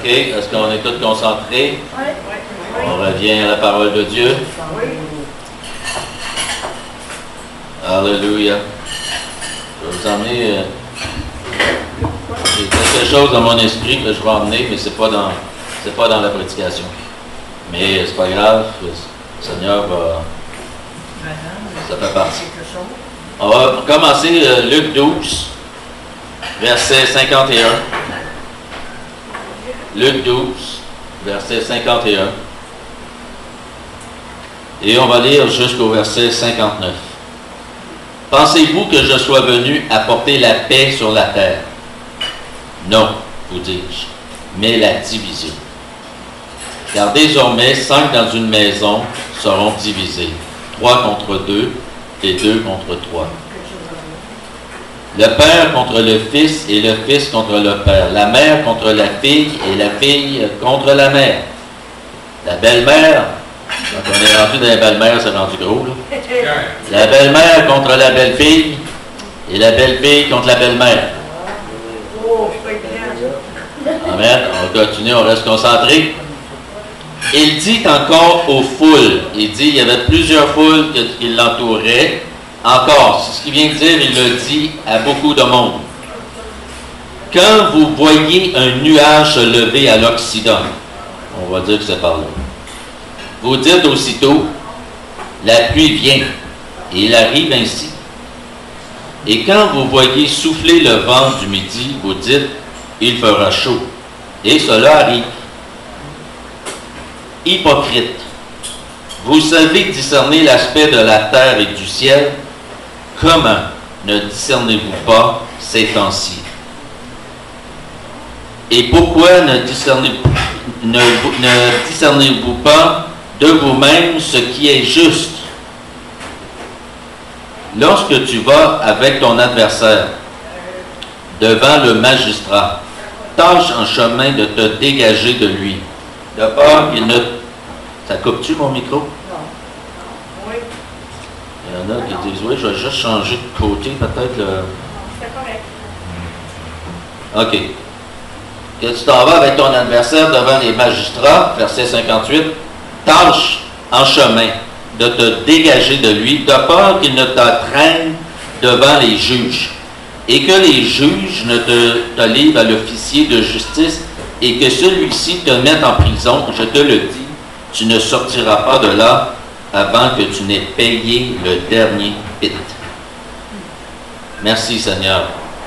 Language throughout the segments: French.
Est-ce qu'on est tous concentrés? Oui. On revient à la parole de Dieu. Oui. Alléluia. Je vais vous emmener... j'ai quelque chose dans mon esprit que je vais emmener, mais c'est pas dans la prédication. Mais c'est pas grave, le Seigneur va... Ça fait partie. On va commencer Luc 12, verset 51. Luc 12, verset 51. Et on va lire jusqu'au verset 59. Pensez-vous que je sois venu apporter la paix sur la terre? Non, vous dis-je, mais la division. Car désormais, 5 dans une maison seront divisés, 3 contre 2 et 2 contre 3. Le père contre le fils et le fils contre le père, la mère contre la fille et la fille contre la mère. La belle-mère, quand on est rendu dans la belle-mère, c'est rendu gros, là. La belle-mère contre la belle-fille et la belle-fille contre la belle-mère. Amen. On continue, on reste concentré. Il dit encore aux foules, il dit, il y avait plusieurs foules qui l'entouraient. Encore, c'est ce qu'il vient de dire, il le dit à beaucoup de monde. Quand vous voyez un nuage se lever à l'Occident, on va dire que c'est par là, vous dites aussitôt, la pluie vient, et il arrive ainsi. Et quand vous voyez souffler le vent du midi, vous dites, il fera chaud. Et cela arrive. Hypocrite, vous savez discerner l'aspect de la terre et du ciel. Comment ne discernez-vous pas ces temps-ci? Et pourquoi ne discernez-vous pas de vous-même ce qui est juste? Lorsque tu vas avec ton adversaire devant le magistrat, tâche en chemin de te dégager de lui. De peur qu'il ne... Ça coupe-tu mon micro? Non. Oui. Il y en a qui disent, oui, je vais juste changer de côté, peut-être le... C'est correct. OK. Que tu t'en vas avec ton adversaire devant les magistrats, verset 58, tâche en chemin de te dégager de lui, de peur qu'il ne t'entraîne devant les juges, et que les juges ne te livrent à l'officier de justice, et que celui-ci te mette en prison. Je te le dis, tu ne sortiras pas de là avant que tu n'aies payé le dernier pit. Merci Seigneur.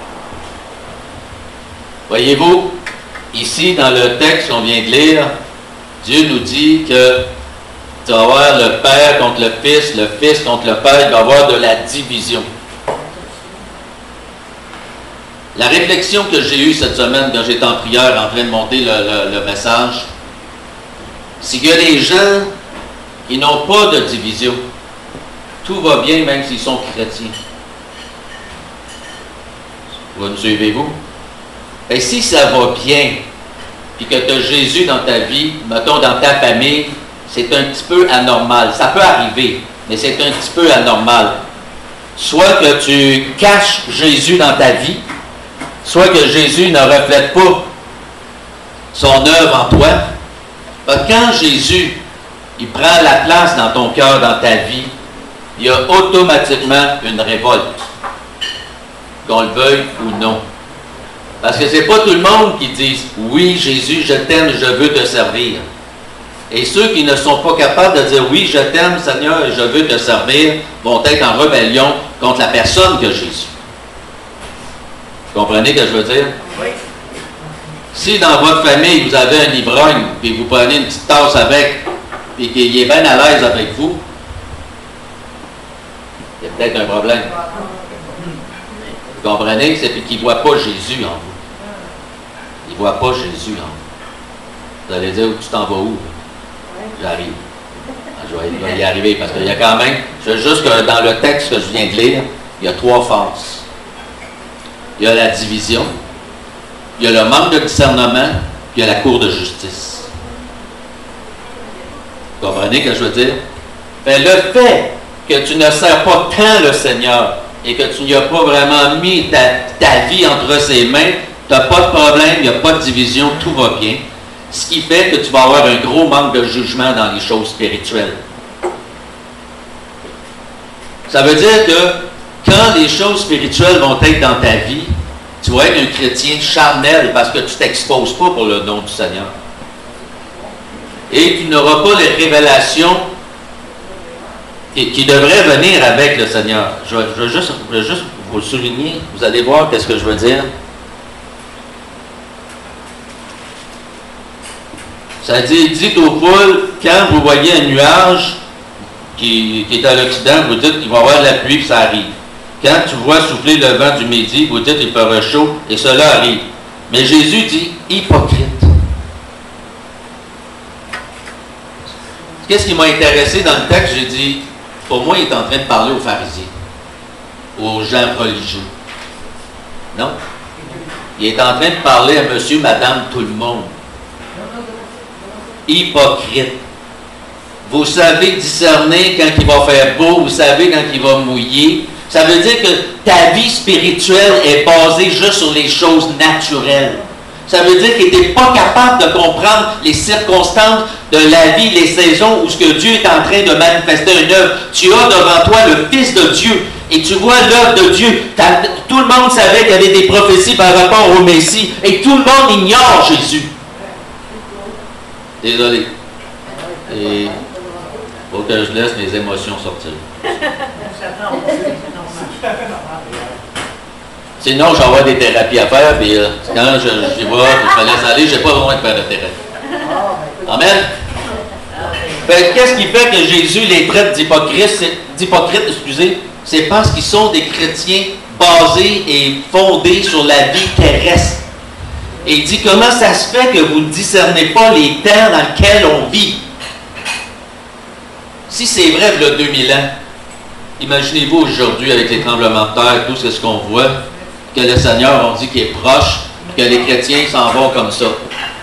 Voyez-vous, ici dans le texte qu'on vient de lire, Dieu nous dit que tu vas avoir le père contre le fils contre le père, il va y avoir de la division. La réflexion que j'ai eue cette semaine quand j'étais en prière en train de monter le message, c'est que les gens, ils n'ont pas de division. Tout va bien même s'ils sont chrétiens. Vous me suivez-vous? Et si ça va bien, puis que tu as Jésus dans ta vie, mettons dans ta famille, c'est un petit peu anormal. Ça peut arriver, mais c'est un petit peu anormal. Soit que tu caches Jésus dans ta vie, soit que Jésus ne reflète pas son œuvre en toi. Quand Jésus, il prend la place dans ton cœur, dans ta vie, il y a automatiquement une révolte, qu'on le veuille ou non. Parce que c'est pas tout le monde qui dit « Oui, Jésus, je t'aime, je veux te servir ». Et ceux qui ne sont pas capables de dire « Oui, je t'aime, Seigneur, et je veux te servir », vont être en rébellion contre la personne que Jésus. Vous comprenez ce que je veux dire? Oui. Si dans votre famille, vous avez un ivrogne, puis vous prenez une petite tasse avec, puis qu'il est bien à l'aise avec vous, il y a peut-être un problème. Vous comprenez? C'est qu'il ne voit pas Jésus en vous. Il ne voit pas Jésus en vous. Vous allez dire, tu t'en vas où? J'arrive. Je vais y arriver, parce qu'il y a quand même, c'est juste que dans le texte que je viens de lire, il y a 3 phases. Il y a la division, il y a le manque de discernement, puis il y a la cour de justice. Vous comprenez ce que je veux dire? Mais le fait que tu ne sers pas tant le Seigneur et que tu n'y as pas vraiment mis ta vie entre ses mains, tu n'as pas de problème, il n'y a pas de division, tout va bien. Ce qui fait que tu vas avoir un gros manque de jugement dans les choses spirituelles. Ça veut dire que quand les choses spirituelles vont être dans ta vie, tu vas être un chrétien charnel parce que tu ne t'exposes pas pour le nom du Seigneur. Et tu n'auras pas les révélations qui devraient venir avec le Seigneur. Je veux juste vous le souligner. Vous allez voir qu'est-ce que je veux dire. Ça dit, dites aux poules, quand vous voyez un nuage qui est à l'Occident, vous dites qu'il va y avoir de la pluie, puis ça arrive. Quand tu vois souffler le vent du midi, vous dites qu'il fera chaud, et cela arrive. Mais Jésus dit, hypocrite. Qu'est-ce qui m'a intéressé dans le texte? J'ai dit, pour moi, il est en train de parler aux pharisiens, aux gens religieux. Non? Il est en train de parler à monsieur, madame, tout le monde. Hypocrite. Vous savez discerner quand il va faire beau, vous savez quand il va mouiller. Ça veut dire que ta vie spirituelle est basée juste sur les choses naturelles. Ça veut dire que tu n'es pas capable de comprendre les circonstances de la vie, les saisons où ce que Dieu est en train de manifester une œuvre. Tu as devant toi le Fils de Dieu et tu vois l'œuvre de Dieu. Tout le monde savait qu'il y avait des prophéties par rapport au Messie et tout le monde ignore Jésus. Désolé. Et il faut que je laisse mes émotions sortir. Sinon, j'aurai des thérapies à faire, puis quand j'y vais, je me laisse aller, je n'ai pas besoin de faire de thérapie. Amen? Qu'est-ce qui fait que Jésus les traite d'hypocrites, c'est parce qu'ils sont des chrétiens basés et fondés sur la vie terrestre. Et il dit, comment ça se fait que vous ne discernez pas les temps dans lesquels on vit? Si c'est vrai, il y a 2000 ans, imaginez-vous aujourd'hui avec les tremblements de terre, tout ce qu'on voit, que le Seigneur, on dit qu'il est proche, que les chrétiens s'en vont comme ça.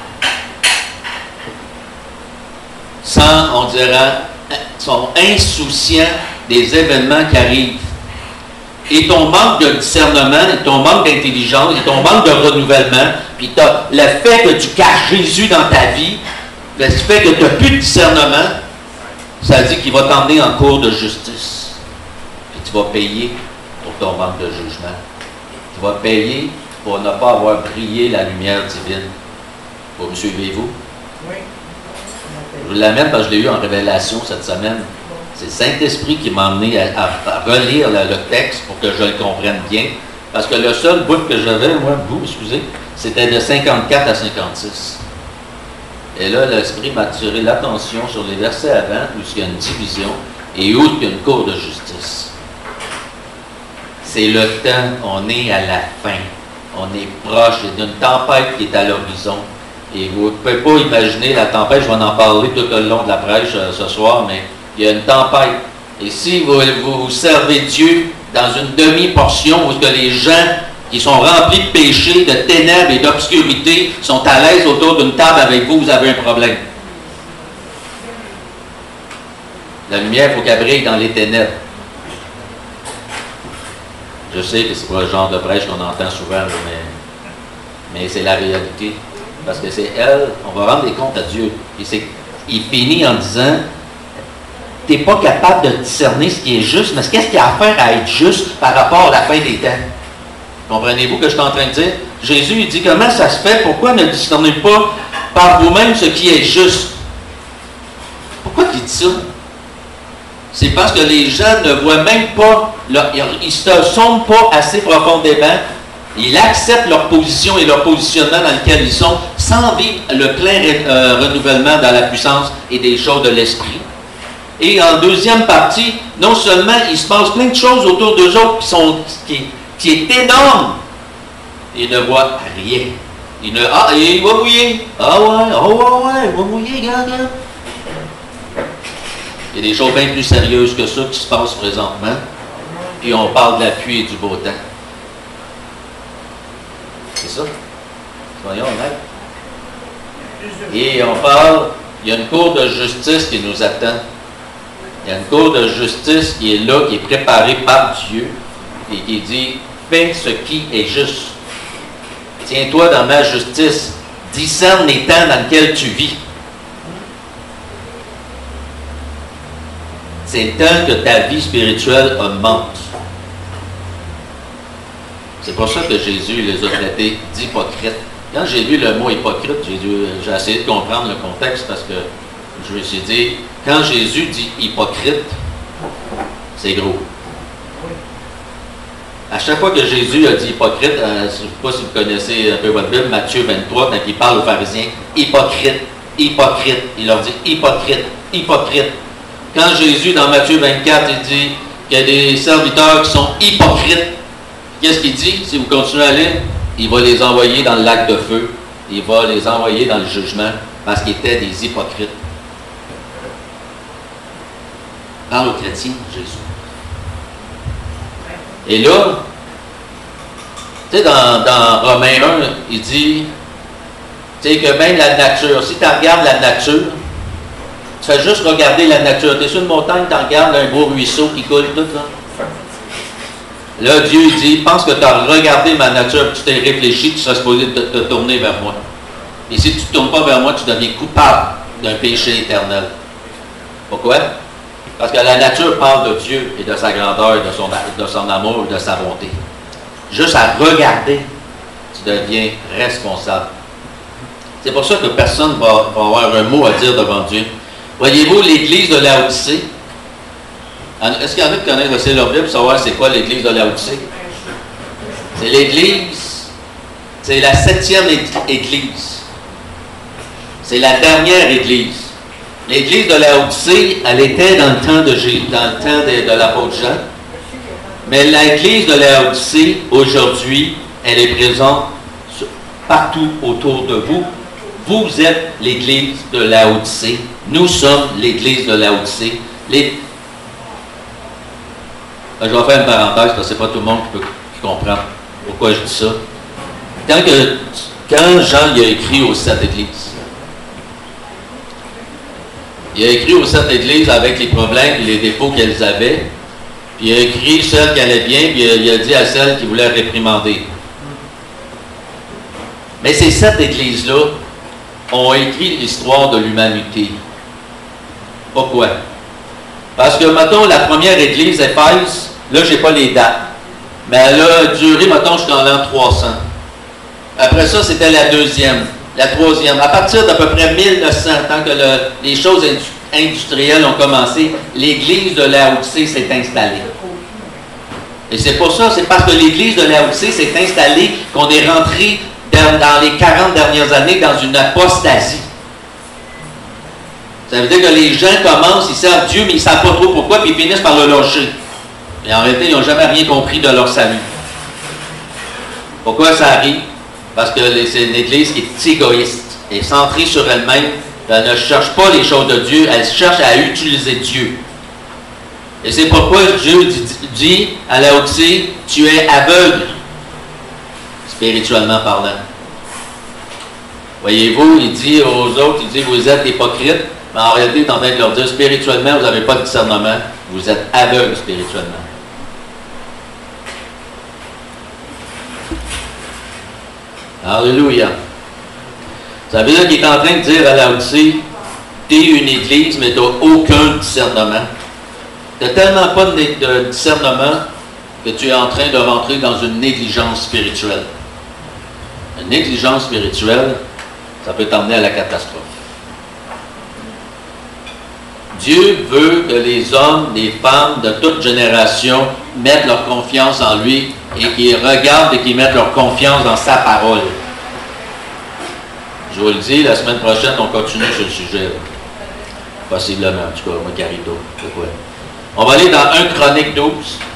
On dirait, sont insouciants des événements qui arrivent. Et ton manque de discernement, et ton manque d'intelligence, et ton manque de renouvellement, puis le fait que tu caches Jésus dans ta vie, le fait que tu n'as plus de discernement, ça dit qu'il va t'emmener en cours de justice. Puis tu vas payer pour ton manque de jugement. Tu vas payer pour ne pas avoir brillé la lumière divine. Vous me suivez-vous? Oui. Je vous l'amène parce que je l'ai eu en révélation cette semaine. C'est le Saint-Esprit qui m'a amené à relire le texte pour que je le comprenne bien. Parce que le seul bout que j'avais, c'était de 54 à 56. Et là, l'Esprit m'a tiré l'attention sur les versets avant, où il y a une division, et où il y a une cour de justice. C'est le temps, on est à la fin. On est proche d'une tempête qui est à l'horizon. Et vous ne pouvez pas imaginer la tempête, je vais en parler tout le long de la prêche ce soir, mais il y a une tempête. Et si vous servez Dieu dans une demi-portion où que les gens qui sont remplis de péchés, de ténèbres et d'obscurité sont à l'aise autour d'une table avec vous, vous avez un problème. La lumière, il faut qu'elle brille dans les ténèbres. Je sais que c'est pas le genre de prêche qu'on entend souvent, mais c'est la réalité. Parce que c'est elle, on va rendre des comptes à Dieu. Et il finit en disant, tu n'es pas capable de discerner ce qui est juste, mais qu'est-ce qu'il y a à faire à être juste par rapport à la fin des temps? Comprenez-vous ce que je suis en train de dire? Jésus, il dit, comment ça se fait? Pourquoi ne discernez pas par vous-même ce qui est juste? Pourquoi il dit ça? C'est parce que les gens ne voient même pas, ils ne se sondent pas assez profondément, ils acceptent leur position et leur positionnement dans lequel ils sont, sans vivre le plein renouvellement dans la puissance et des choses de l'esprit. Et en deuxième partie, non seulement il se passe plein de choses autour d'eux autres qui est énorme, ils ne voient rien. Il va mouiller. Ah ouais, il va mouiller, regarde. Il y a des choses bien plus sérieuses que ça qui se passent présentement. Et on parle de la pluie et du beau temps. C'est ça. Soyons honnêtes. Et on parle, il y a une cour de justice qui nous attend. Il y a une cour de justice qui est là, qui est préparée par Dieu et qui dit, fais ce qui est juste. Tiens-toi dans ma justice. Discerne les temps dans lesquels tu vis. C'est le temps que ta vie spirituelle augmente. C'est pour ça que Jésus les a traités d'hypocrites. Quand j'ai lu le mot hypocrite, j'ai essayé de comprendre le contexte parce que je me suis dit, quand Jésus dit hypocrite, c'est gros. À chaque fois que Jésus a dit hypocrite, je ne sais pas si vous connaissez un peu votre Bible, Matthieu 23, quand il parle aux pharisiens, hypocrite, hypocrite, il leur dit hypocrite, hypocrite. Quand Jésus, dans Matthieu 24, il dit qu'il y a des serviteurs qui sont hypocrites, qu'est-ce qu'il dit? Si vous continuez à lire, il va les envoyer dans le lac de feu. Il va les envoyer dans le jugement parce qu'ils étaient des hypocrites. Parle aux chrétiens, Jésus. Et là, tu sais, dans Romains 1, il dit, tu sais, que même la nature, si tu regardes la nature, tu fais juste regarder la nature. Tu es sur une montagne, tu regardes un beau ruisseau qui coule, tout ça. Là, Dieu dit, pense que tu as regardé ma nature, tu t'es réfléchi, tu seras supposé te tourner vers moi. Et si tu ne te tournes pas vers moi, tu deviens coupable d'un péché éternel. Pourquoi? Parce que la nature parle de Dieu et de sa grandeur, de son amour et de sa bonté. Juste à regarder, tu deviens responsable. C'est pour ça que personne ne va avoir un mot à dire devant Dieu. Voyez-vous, l'Église de Laodicée, est-ce qu'il y en a qui connaissent assez leur Bible pour savoir c'est quoi l'Église de Laodicée? C'est l'Église, c'est la 7e Église. C'est la dernière Église. L'Église de Laodicée, elle était dans le temps de Jésus, dans le temps de l'apôtre Jean. Mais l'Église de Laodicée, aujourd'hui, elle est présente partout autour de vous. Vous êtes l'Église de Laodicée. Nous sommes l'Église de Laodicée. Je vais faire une parenthèse, parce que ce n'est pas tout le monde qui comprend pourquoi je dis ça. Quand Jean il a écrit aux 7 églises, il a écrit aux 7 églises avec les problèmes et les défauts qu'elles avaient, puis il a écrit celles qui allaient bien, puis il a dit à celles qui voulaient réprimander. Mais ces 7 églises-là ont écrit l'histoire de l'humanité. Pourquoi? Parce que, mettons, la première église, Éphèse, là, je n'ai pas les dates, mais elle a duré, mettons, jusqu'en l'an 300. Après ça, c'était la deuxième, la troisième. À partir d'à peu près 1900, tant que les choses industrielles ont commencé, l'église de Laodicée s'est installée. Et c'est pour ça, c'est parce que l'église de Laodicée s'est installée qu'on est rentré dans les 40 dernières années dans une apostasie. Ça veut dire que les gens commencent, ils servent Dieu, mais ils ne savent pas trop pourquoi, puis ils finissent par le lâcher. Et en réalité, ils n'ont jamais rien compris de leur salut. Pourquoi ça arrive? Parce que c'est une église qui est égoïste, et centrée sur elle-même. Elle ne cherche pas les choses de Dieu, elle cherche à utiliser Dieu. Et c'est pourquoi Dieu dit à Laodicée, tu es aveugle, spirituellement parlant. Voyez-vous, il dit aux autres, il dit, vous êtes hypocrites, mais en réalité, il est en train de leur dire, spirituellement, vous n'avez pas de discernement, vous êtes aveugles spirituellement. Alléluia. Ça veut dire qu'il est en train de dire à Laodicée, tu es une église, mais tu n'as aucun discernement. Tu n'as tellement pas de discernement que tu es en train de rentrer dans une négligence spirituelle. Une négligence spirituelle, ça peut t'emmener à la catastrophe. Dieu veut que les hommes, les femmes de toute génération mettent leur confiance en lui et qu'ils regardent et qu'ils mettent leur confiance dans sa parole. Je vous le dis, la semaine prochaine, on continue sur le sujet. Là. Possiblement, en tout cas, moi, Carito. Pourquoi? On va aller dans 1 Chronique 12.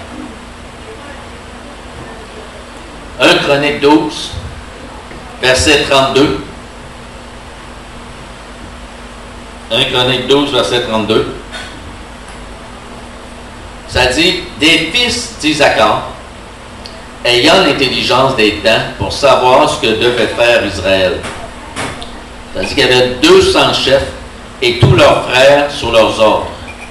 1 Chronique 12, verset 32. 1 Chronique 12, verset 32. Ça dit, des fils d'Isaacar, ayant l'intelligence des temps pour savoir ce que devait faire Israël. Ça dit qu'il y avait 200 chefs et tous leurs frères sur leurs ordres.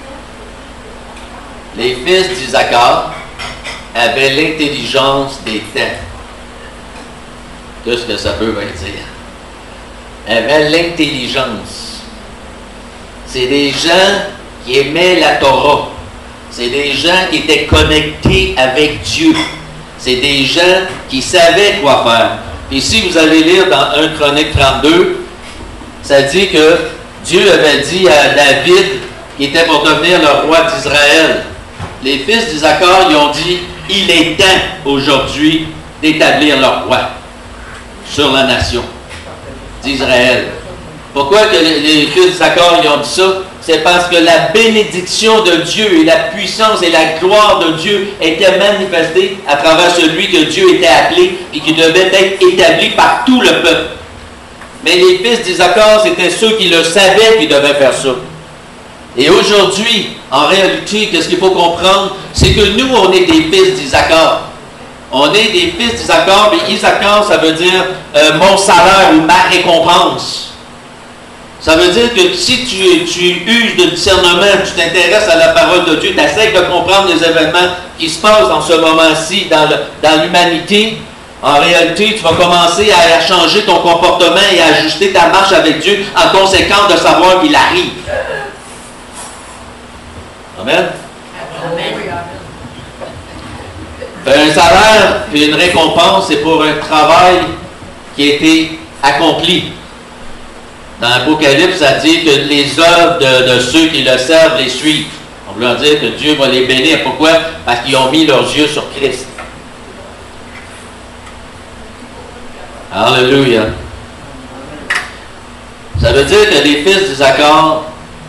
Les fils d'Isaacar avaient l'intelligence des temps. Qu'est-ce que ça peut bien dire? avaient l'intelligence. C'est des gens qui aimaient la Torah. C'est des gens qui étaient connectés avec Dieu. C'est des gens qui savaient quoi faire. Et si vous allez lire dans 1 Chronique 32, ça dit que Dieu avait dit à David, qui était pour devenir le roi d'Israël, les fils d'Isaacar, ils ont dit, il est temps aujourd'hui d'établir leur roi sur la nation d'Israël. Pourquoi que les fils d'Isaacar, ils ont dit ça? C'est parce que la bénédiction de Dieu et la puissance et la gloire de Dieu étaient manifestées à travers celui que Dieu était appelé et qui devait être établi par tout le peuple. Mais les fils d'Isaacar, c'était ceux qui le savaient qui devaient faire ça. Et aujourd'hui, en réalité, qu'est-ce qu'il faut comprendre? C'est que nous, on est des fils d'Isaacar. On est des fils d'Isaacar, mais Isaacar, ça veut dire mon salaire ou ma récompense. Ça veut dire que si tu uses de discernement, tu t'intéresses à la parole de Dieu, tu essaies de comprendre les événements qui se passent dans ce moment-ci, dans l'humanité, en réalité, tu vas commencer à changer ton comportement et à ajuster ta marche avec Dieu en conséquence de savoir qu'il arrive. Amen? Un salaire et une récompense, c'est pour un travail qui a été accompli. Dans l'Apocalypse, ça dit que les œuvres de ceux qui le servent les suivent. On veut dire que Dieu va les bénir. Pourquoi? Parce qu'ils ont mis leurs yeux sur Christ. Alléluia. Ça veut dire que les fils d'Isaacar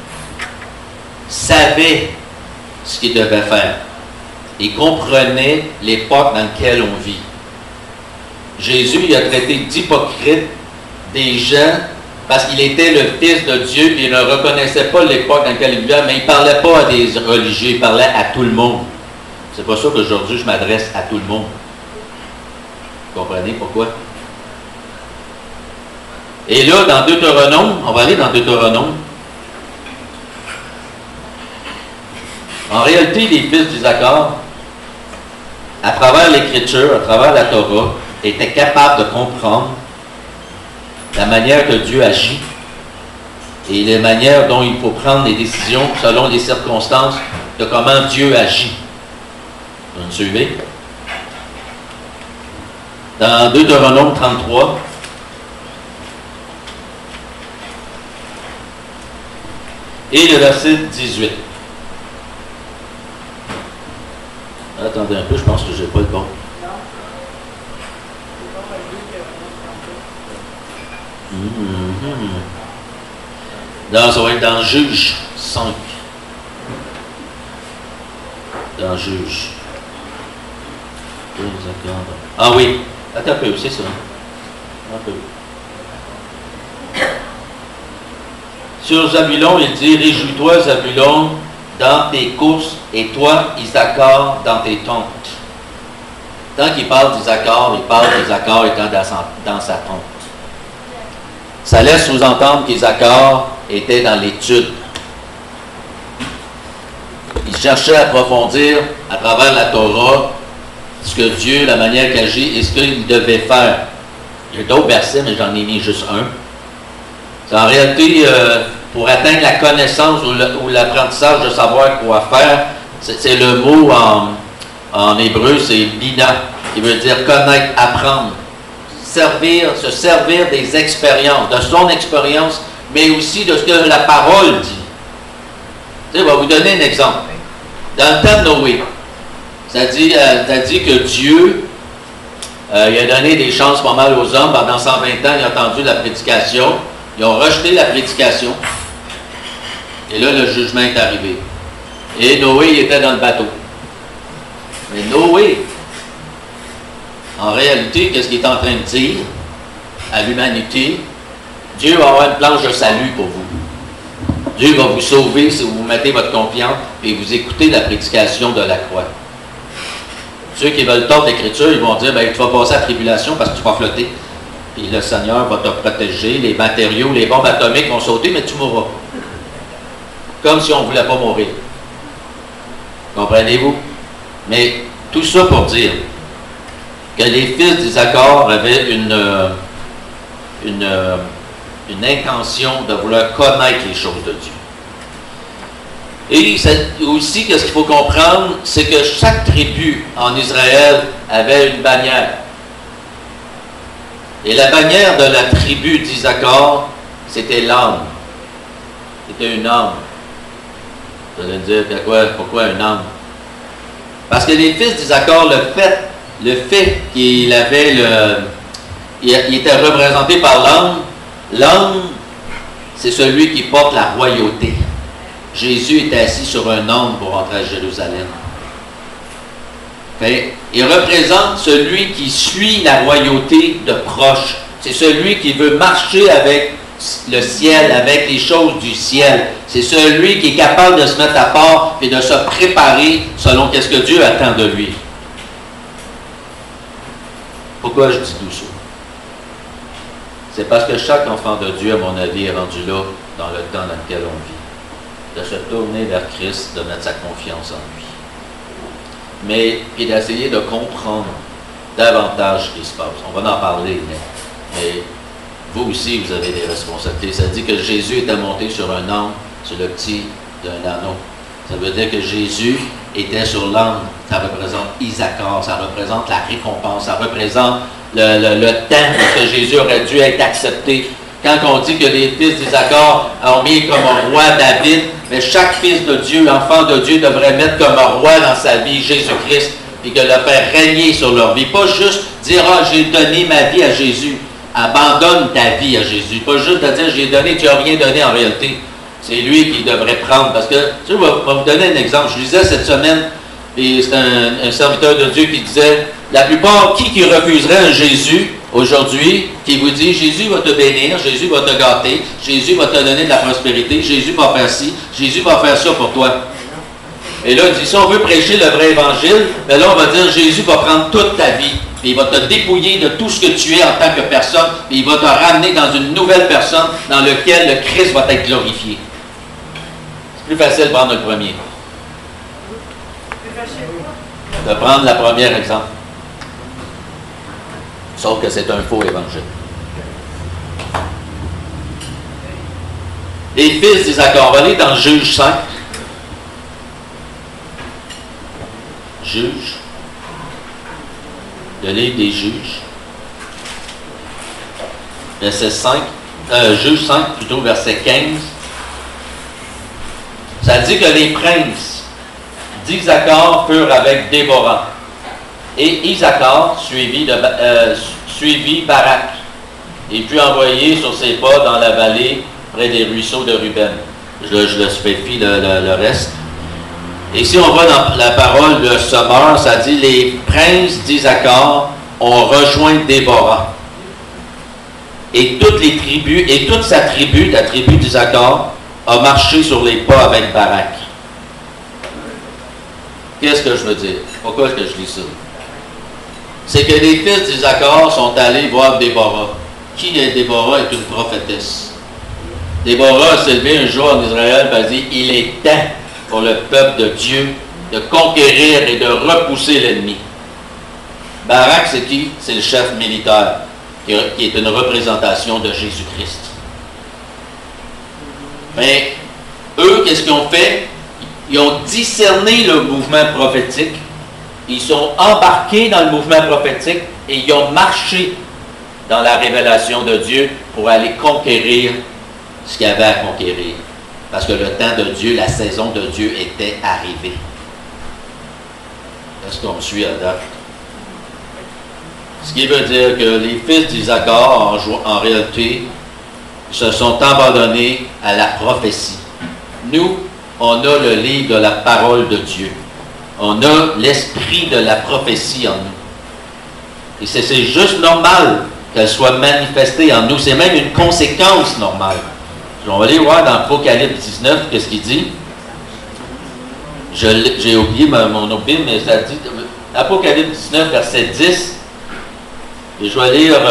savaient ce qu'ils devaient faire. Ils comprenaient l'époque dans laquelle on vit. Jésus il a traité d'hypocrite des gens parce qu'il était le Fils de Dieu et il ne reconnaissait pas l'époque dans laquelle il vivait, mais il ne parlait pas à des religieux, il parlait à tout le monde. C'est pour ça qu'aujourd'hui, je m'adresse à tout le monde. Vous comprenez pourquoi? Et là, dans Deutéronome, on va aller dans Deutéronome. En réalité, les fils d'Isaacar, à travers l'Écriture, à travers la Torah, étaient capables de comprendre la manière que Dieu agit et les manières dont il faut prendre des décisions selon les circonstances de comment Dieu agit. Vous me suivez? Dans Deutéronome 33, et le verset 18. Attendez un peu, je pense que je n'ai pas le bon. Ça va être dans Juge 5. Dans Juge. Ah oui. Attends un peu, c'est ça. Un peu. Sur Zabulon, il dit, réjouis-toi, Zabulon, dans tes courses, et toi, Isaacar, dans tes tentes. Tant qu'il parle d'Isaacar, il parle d'Isaacar étant dans sa tente. Ça laisse sous-entendre qu'Isaacar était dans l'étude. Il cherchait à approfondir à travers la Torah ce que Dieu, la manière qu'il agit et ce qu'il devait faire. Il y a d'autres versets, mais j'en ai mis juste un. C'est en réalité, pour atteindre la connaissance ou l'apprentissage de savoir quoi faire, c'est le mot en hébreu, c'est bina, qui veut dire connaître, apprendre. Se servir des expériences, de son expérience, mais aussi de ce que la parole dit. Tu sais, je vais vous donner un exemple. Dans le temps de Noé, ça dit que Dieu, il a donné des chances pas mal aux hommes. Pendant 120 ans, ils ont entendu la prédication. Ils ont rejeté la prédication. Et là, le jugement est arrivé. Et Noé, il était dans le bateau. Mais Noé, en réalité, qu'est-ce qu'il est en train de dire à l'humanité? Dieu va avoir une planche de salut pour vous. Dieu va vous sauver si vous mettez votre confiance et vous écoutez la prédication de la croix. Ceux qui veulent tordre l'Écriture, ils vont dire, ben, tu vas passer à la tribulation parce que tu vas flotter. Puis le Seigneur va te protéger, les matériaux, les bombes atomiques vont sauter, mais tu mourras. Comme si on ne voulait pas mourir. Comprenez-vous? Mais tout ça pour dire que les fils d'Isaacar avaient une une intention de vouloir connaître les choses de Dieu. Et aussi, qu'est-ce qu'il faut comprendre, c'est que chaque tribu en Israël avait une bannière. Et la bannière de la tribu d'Isaacar, c'était l'âme. C'était une âme. Vous allez me dire, pourquoi une âme? Parce que les fils d'Isaacar, le fait qu'il avait il était représenté par l'âme. L'âme, c'est celui qui porte la royauté. Jésus est assis sur un âne pour entrer à Jérusalem. Il représente celui qui suit la royauté de proche. C'est celui qui veut marcher avec le ciel, avec les choses du ciel. C'est celui qui est capable de se mettre à part et de se préparer selon ce que Dieu attend de lui. Pourquoi je dis tout ça? C'est parce que chaque enfant de Dieu, à mon avis, est rendu là dans le temps dans lequel on vit. De se tourner vers Christ, de mettre sa confiance en lui. Mais, puis d'essayer de comprendre davantage ce qui se passe. On va en parler, mais vous aussi, vous avez des responsabilités. Ça dit que Jésus était monté sur un âne, sur le petit d'un anneau. Ça veut dire que Jésus était sur l'âne. Ça représente Isaacar, ça représente la récompense, ça représente le temps que Jésus aurait dû être accepté. Quand on dit que les fils d'Isaacar ont mis comme roi David, mais chaque fils de Dieu, enfant de Dieu, devrait mettre comme roi dans sa vie Jésus-Christ, et que le faire régner sur leur vie. Pas juste dire, ah, j'ai donné ma vie à Jésus. Abandonne ta vie à Jésus. Pas juste de dire, j'ai donné, tu n'as rien donné en réalité. C'est lui qui devrait prendre. Parce que, tu sais, je vais vous donner un exemple. Je lisais cette semaine, et c'est un serviteur de Dieu qui disait, la plupart, qui refuserait un Jésus aujourd'hui, qui vous dit, Jésus va te bénir, Jésus va te gâter, Jésus va te donner de la prospérité, Jésus va faire ci, Jésus va faire ça pour toi. Et là, il dit, si on veut prêcher le vrai évangile, ben là, on va dire, Jésus va prendre toute ta vie, puis il va te dépouiller de tout ce que tu es en tant que personne, puis il va te ramener dans une nouvelle personne dans laquelle le Christ va être glorifié. C'est plus facile de prendre le premier. De prendre le premier exemple. Sauf que c'est un faux évangile. Les fils d'Isaacar, on va aller dans Juge 5. Juge. Le livre des Juges. Verset 5. Juge 5, plutôt, verset 15. Ça dit que les princes d'Isaacar furent avec Déborah. Et Isaacar suivit Barak et fut envoyé sur ses pas dans la vallée près des ruisseaux de Ruben. Je le spécifie le reste. Et si on va dans la parole de Sommeur, ça dit les princes d'Isaacar ont rejoint Déborah. Et toutes les tribus, et toute sa tribu, la tribu d'Isaacar, a marché sur les pas avec Barak. Qu'est-ce que je veux dire? Pourquoi est-ce que je lis ça? C'est que les fils d'Isaacar sont allés voir Déborah. Qui est Déborah? Est une prophétesse. Déborah s'est levée un jour en Israël et a dit, il est temps pour le peuple de Dieu de conquérir et de repousser l'ennemi. Barak, c'est qui? C'est le chef militaire, qui est une représentation de Jésus-Christ. Mais eux, qu'est-ce qu'ils ont fait? Ils ont discerné le mouvement prophétique. Ils sont embarqués dans le mouvement prophétique et ils ont marché dans la révélation de Dieu pour aller conquérir ce qu'il y avait à conquérir. Parce que le temps de Dieu, la saison de Dieu était arrivée. Est-ce qu'on me suit à date? Ce qui veut dire que les fils d'Isaacar, en réalité, se sont abandonnés à la prophétie. Nous, on a le livre de la parole de Dieu. On a l'esprit de la prophétie en nous. Et c'est juste normal qu'elle soit manifestée en nous. C'est même une conséquence normale. On va aller voir dans Apocalypse 19, qu'est-ce qu'il dit. J'ai oublié mon autre Bible, mais ça dit, Apocalypse 19, verset 10, et je vais lire,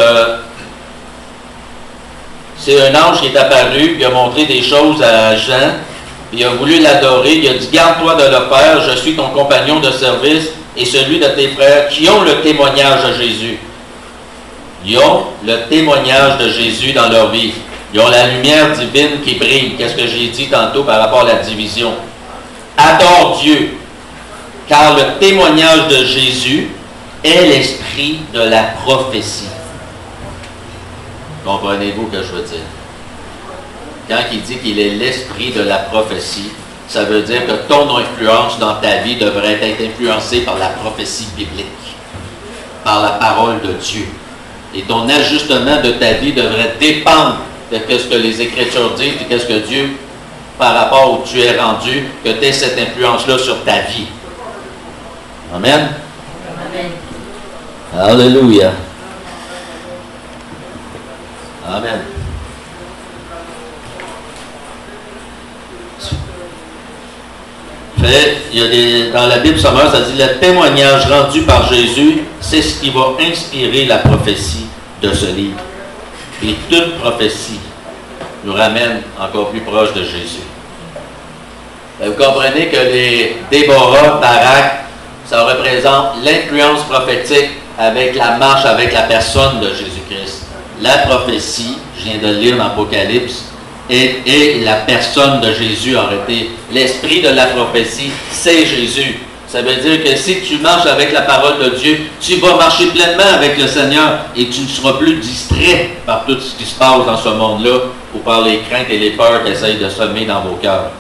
c'est un ange qui est apparu, qui a montré des choses à Jean, il a voulu l'adorer, il a dit, garde-toi de le faire, je suis ton compagnon de service et celui de tes frères qui ont le témoignage de Jésus. Ils ont le témoignage de Jésus dans leur vie. Ils ont la lumière divine qui brille. Qu'est-ce que j'ai dit tantôt par rapport à la division? Adore Dieu, car le témoignage de Jésus est l'esprit de la prophétie. Comprenez-vous ce que je veux dire? Quand il dit qu'il est l'esprit de la prophétie, ça veut dire que ton influence dans ta vie devrait être influencée par la prophétie biblique, par la parole de Dieu. Et ton ajustement de ta vie devrait dépendre de ce que les Écritures disent et qu'est-ce que Dieu, par rapport où tu es rendu, que tu aies cette influence-là sur ta vie. Amen? Amen. Alléluia. Amen. Dans la Bible sommaire, ça dit le témoignage rendu par Jésus, c'est ce qui va inspirer la prophétie de ce livre. Et toute prophétie nous ramène encore plus proche de Jésus. Vous comprenez que les Déborah, Barak, ça représente l'influence prophétique avec la marche avec la personne de Jésus-Christ. La prophétie, je viens de le lire dans l'Apocalypse, et la personne de Jésus aurait été l'esprit de la prophétie, c'est Jésus. Ça veut dire que si tu marches avec la parole de Dieu, tu vas marcher pleinement avec le Seigneur et tu ne seras plus distrait par tout ce qui se passe dans ce monde-là ou par les craintes et les peurs qui essayent de semer dans vos cœurs.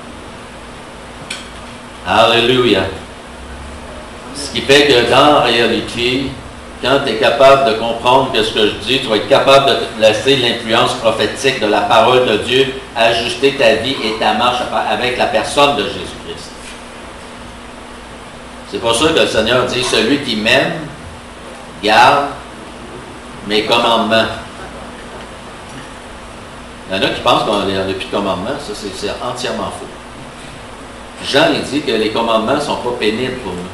Alléluia. Ce qui fait que dans la réalité, quand tu es capable de comprendre ce que je dis, tu vas être capable de laisser l'influence prophétique de la parole de Dieu ajuster ta vie et ta marche avec la personne de Jésus-Christ. C'est pour ça que le Seigneur dit, celui qui m'aime, garde mes commandements. Il y en a qui pensent qu'on n'a plus de commandements, ça c'est entièrement faux. Jean il dit que les commandements ne sont pas pénibles pour nous.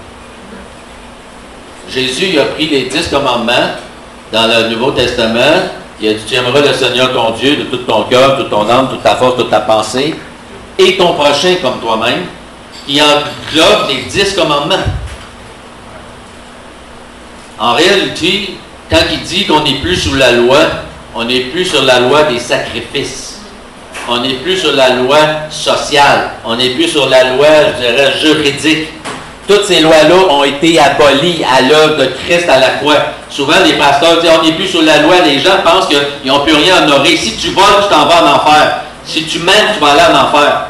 Jésus il a pris les 10 commandements dans le Nouveau Testament. Il a dit, tu aimeras le Seigneur ton Dieu de tout ton cœur, toute ton âme, toute ta force, toute ta pensée, et ton prochain comme toi-même, qui englobe les 10 commandements. En réalité, quand il dit qu'on n'est plus sous la loi, on n'est plus sur la loi des sacrifices. On n'est plus sur la loi sociale. On n'est plus sur la loi, je dirais, juridique. Toutes ces lois-là ont été abolies à l'œuvre de Christ à la croix. Souvent, les pasteurs disent, on n'est plus sur la loi. Les gens pensent qu'ils n'ont plus rien à honorer. Si tu voles, tu t'en vas en enfer. Si tu mens, tu vas aller en enfer.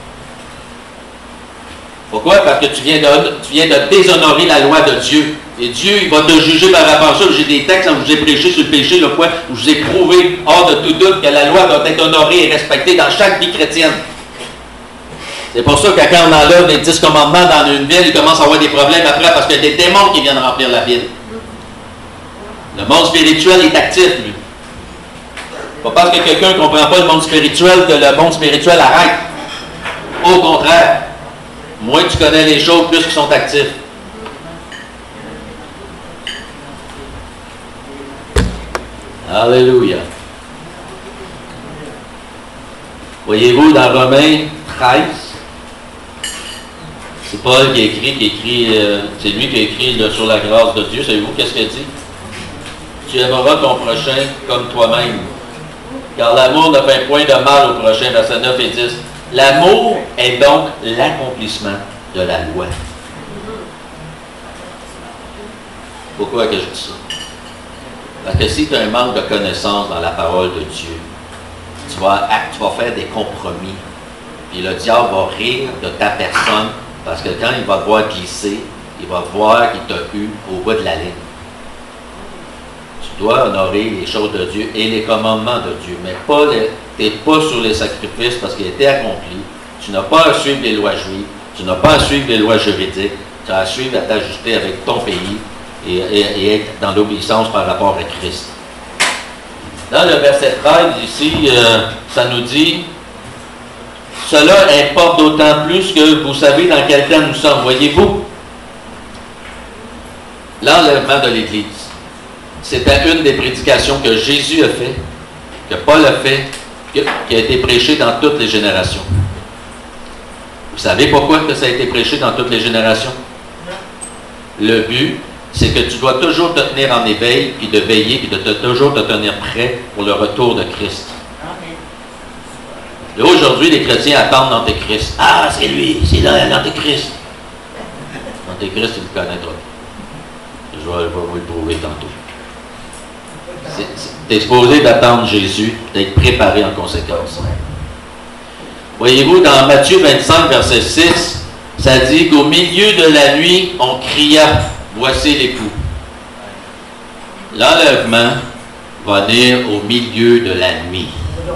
Pourquoi? Parce que tu viens de déshonorer la loi de Dieu. Et Dieu, il va te juger par rapport à ça. J'ai des textes où je vous ai prêché sur le péché, le point, où je vous ai prouvé, hors de tout doute, que la loi doit être honorée et respectée dans chaque vie chrétienne. C'est pour ça que quand on enlève les 10 commandements dans une ville, il commence à avoir des problèmes après parce qu'il y a des démons qui viennent remplir la ville. Le monde spirituel est actif, lui. Pas parce que quelqu'un ne comprend pas le monde spirituel que le monde spirituel arrête. Au contraire, moins tu connais les choses, plus ils sont actifs. Alléluia. Voyez-vous dans Romains 13, c'est Paul qui écrit, c'est lui qui a écrit sur la grâce de Dieu. Savez-vous qu'est-ce qu'il dit? Tu aimeras ton prochain comme toi-même. Car l'amour ne fait point de mal au prochain, verset 9 et 10. L'amour est donc l'accomplissement de la loi. Pourquoi que je dis ça? Parce que si tu as un manque de connaissance dans la parole de Dieu, tu vas faire des compromis. Et le diable va rire de ta personne parce que quand il va te voir glisser, il va voir qu'il t'a eu au bout de la ligne. Tu dois honorer les choses de Dieu et les commandements de Dieu, mais tu n'es pas sur les sacrifices parce qu'ils étaient accomplis. Tu n'as pas à suivre les lois juives, tu n'as pas à suivre les lois juridiques, tu as à suivre à t'ajuster avec ton pays et être dans l'obéissance par rapport à Christ. Dans le verset 13, ici, ça nous dit « Cela importe d'autant plus que vous savez dans quel temps nous sommes. » Voyez-vous, l'enlèvement de l'Église, c'était une des prédications que Jésus a fait, que Paul a fait, qui a été prêchée dans toutes les générations. Vous savez pourquoi que ça a été prêché dans toutes les générations? Le but, c'est que tu dois toujours te tenir en éveil, puis de veiller, puis de toujours te tenir prêt pour le retour de Christ. Là, aujourd'hui, les chrétiens attendent l'Antéchrist. Ah, c'est lui, c'est là l'Antéchrist. L'Antéchrist, tu le connaîtras. Je vais vous le prouver tantôt. Tu es supposé d'attendre Jésus, d'être préparé en conséquence. Voyez-vous, dans Matthieu 25, verset 6, ça dit qu'au milieu de la nuit, on cria, voici l'époux. L'enlèvement va venir au milieu de la nuit.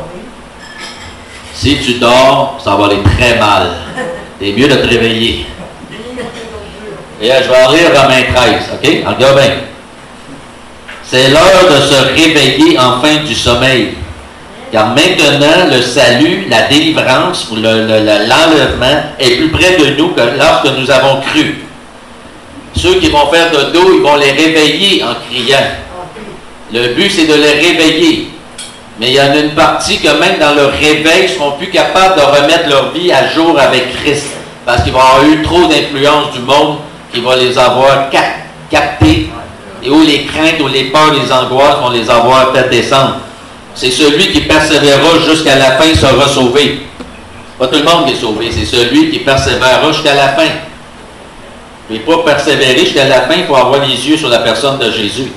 Si tu dors, ça va aller très mal. C'est mieux de te réveiller. Et je vais en lire Romains 13, OK? Regarde bien. C'est l'heure de se réveiller enfin du sommeil. Car maintenant, le salut, la délivrance ou l'enlèvement est plus près de nous que lorsque nous avons cru. Ceux qui vont faire de dos, ils vont les réveiller en criant. Le but, c'est de les réveiller. Mais il y en a une partie que même dans leur réveil, ils ne seront plus capables de remettre leur vie à jour avec Christ. Parce qu'ils vont avoir eu trop d'influence du monde qui va les avoir captés. Et où les craintes, où les peurs, les angoisses vont les avoir fait descendre. C'est celui qui persévérera jusqu'à la fin sera sauvé. Pas tout le monde qui est sauvé, c'est celui qui persévérera jusqu'à la fin. Mais pas persévérer jusqu'à la fin, il faut avoir les yeux sur la personne de Jésus.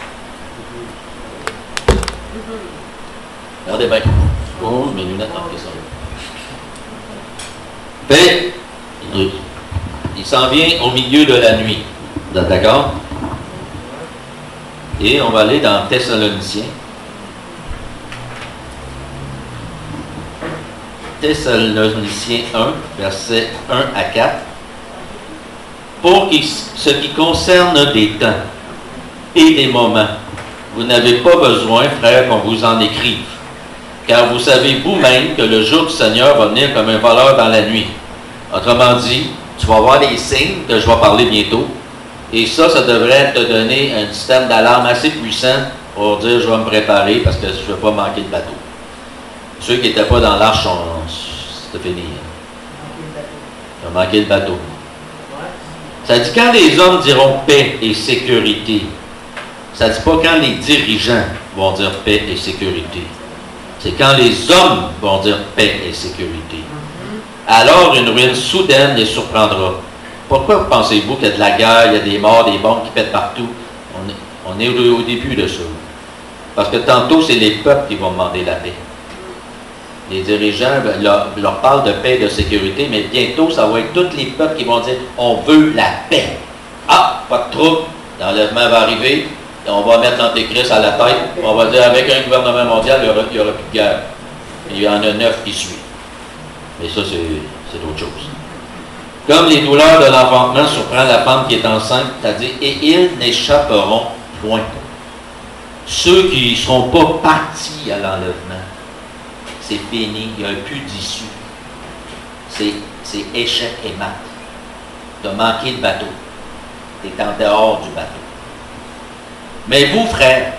Regardez bien. Oh, mes lunettes ont pris ça. Fait, il s'en vient au milieu de la nuit. Vous êtes d'accord? Et on va aller dans Thessaloniciens. Thessaloniciens 1, versets 1 à 4. Pour ce qui concerne des temps et des moments, vous n'avez pas besoin, frères, qu'on vous en écrive. Car vous savez vous-même que le jour du Seigneur va venir comme un voleur dans la nuit. Autrement dit, tu vas voir les signes que je vais parler bientôt. Et ça devrait te donner un système d'alarme assez puissant pour dire je vais me préparer parce que je ne veux pas manquer le bateau. Ceux qui n'étaient pas dans l'arche, c'était fini. Ils ont manqué le bateau. Ça dit quand les hommes diront paix et sécurité. Ça ne dit pas quand les dirigeants vont dire paix et sécurité. C'est quand les hommes vont dire paix et sécurité. Alors une ruine soudaine les surprendra. Pourquoi pensez-vous qu'il y a de la guerre, il y a des morts, des bombes qui pètent partout? On est au début de ça. Parce que tantôt, c'est les peuples qui vont demander la paix. Les dirigeants leur parlent de paix et de sécurité, mais bientôt, ça va être tous les peuples qui vont dire « On veut la paix ». Ah, pas de trouble, l'enlèvement va arriver, et on va mettre l'Antéchrist à la tête, on va dire avec un gouvernement mondial, il n'y aura plus de guerre. Et il y en a 9 qui suivent. Mais ça, c'est autre chose. Comme les douleurs de l'enfantement surprend la femme qui est enceinte, c'est-à-dire, et ils n'échapperont point. Ceux qui ne seront pas partis à l'enlèvement, c'est fini, il n'y a plus d'issue. C'est échec et mat. Tu as manqué le bateau. Tu es en dehors du bateau. Mais vous, frères,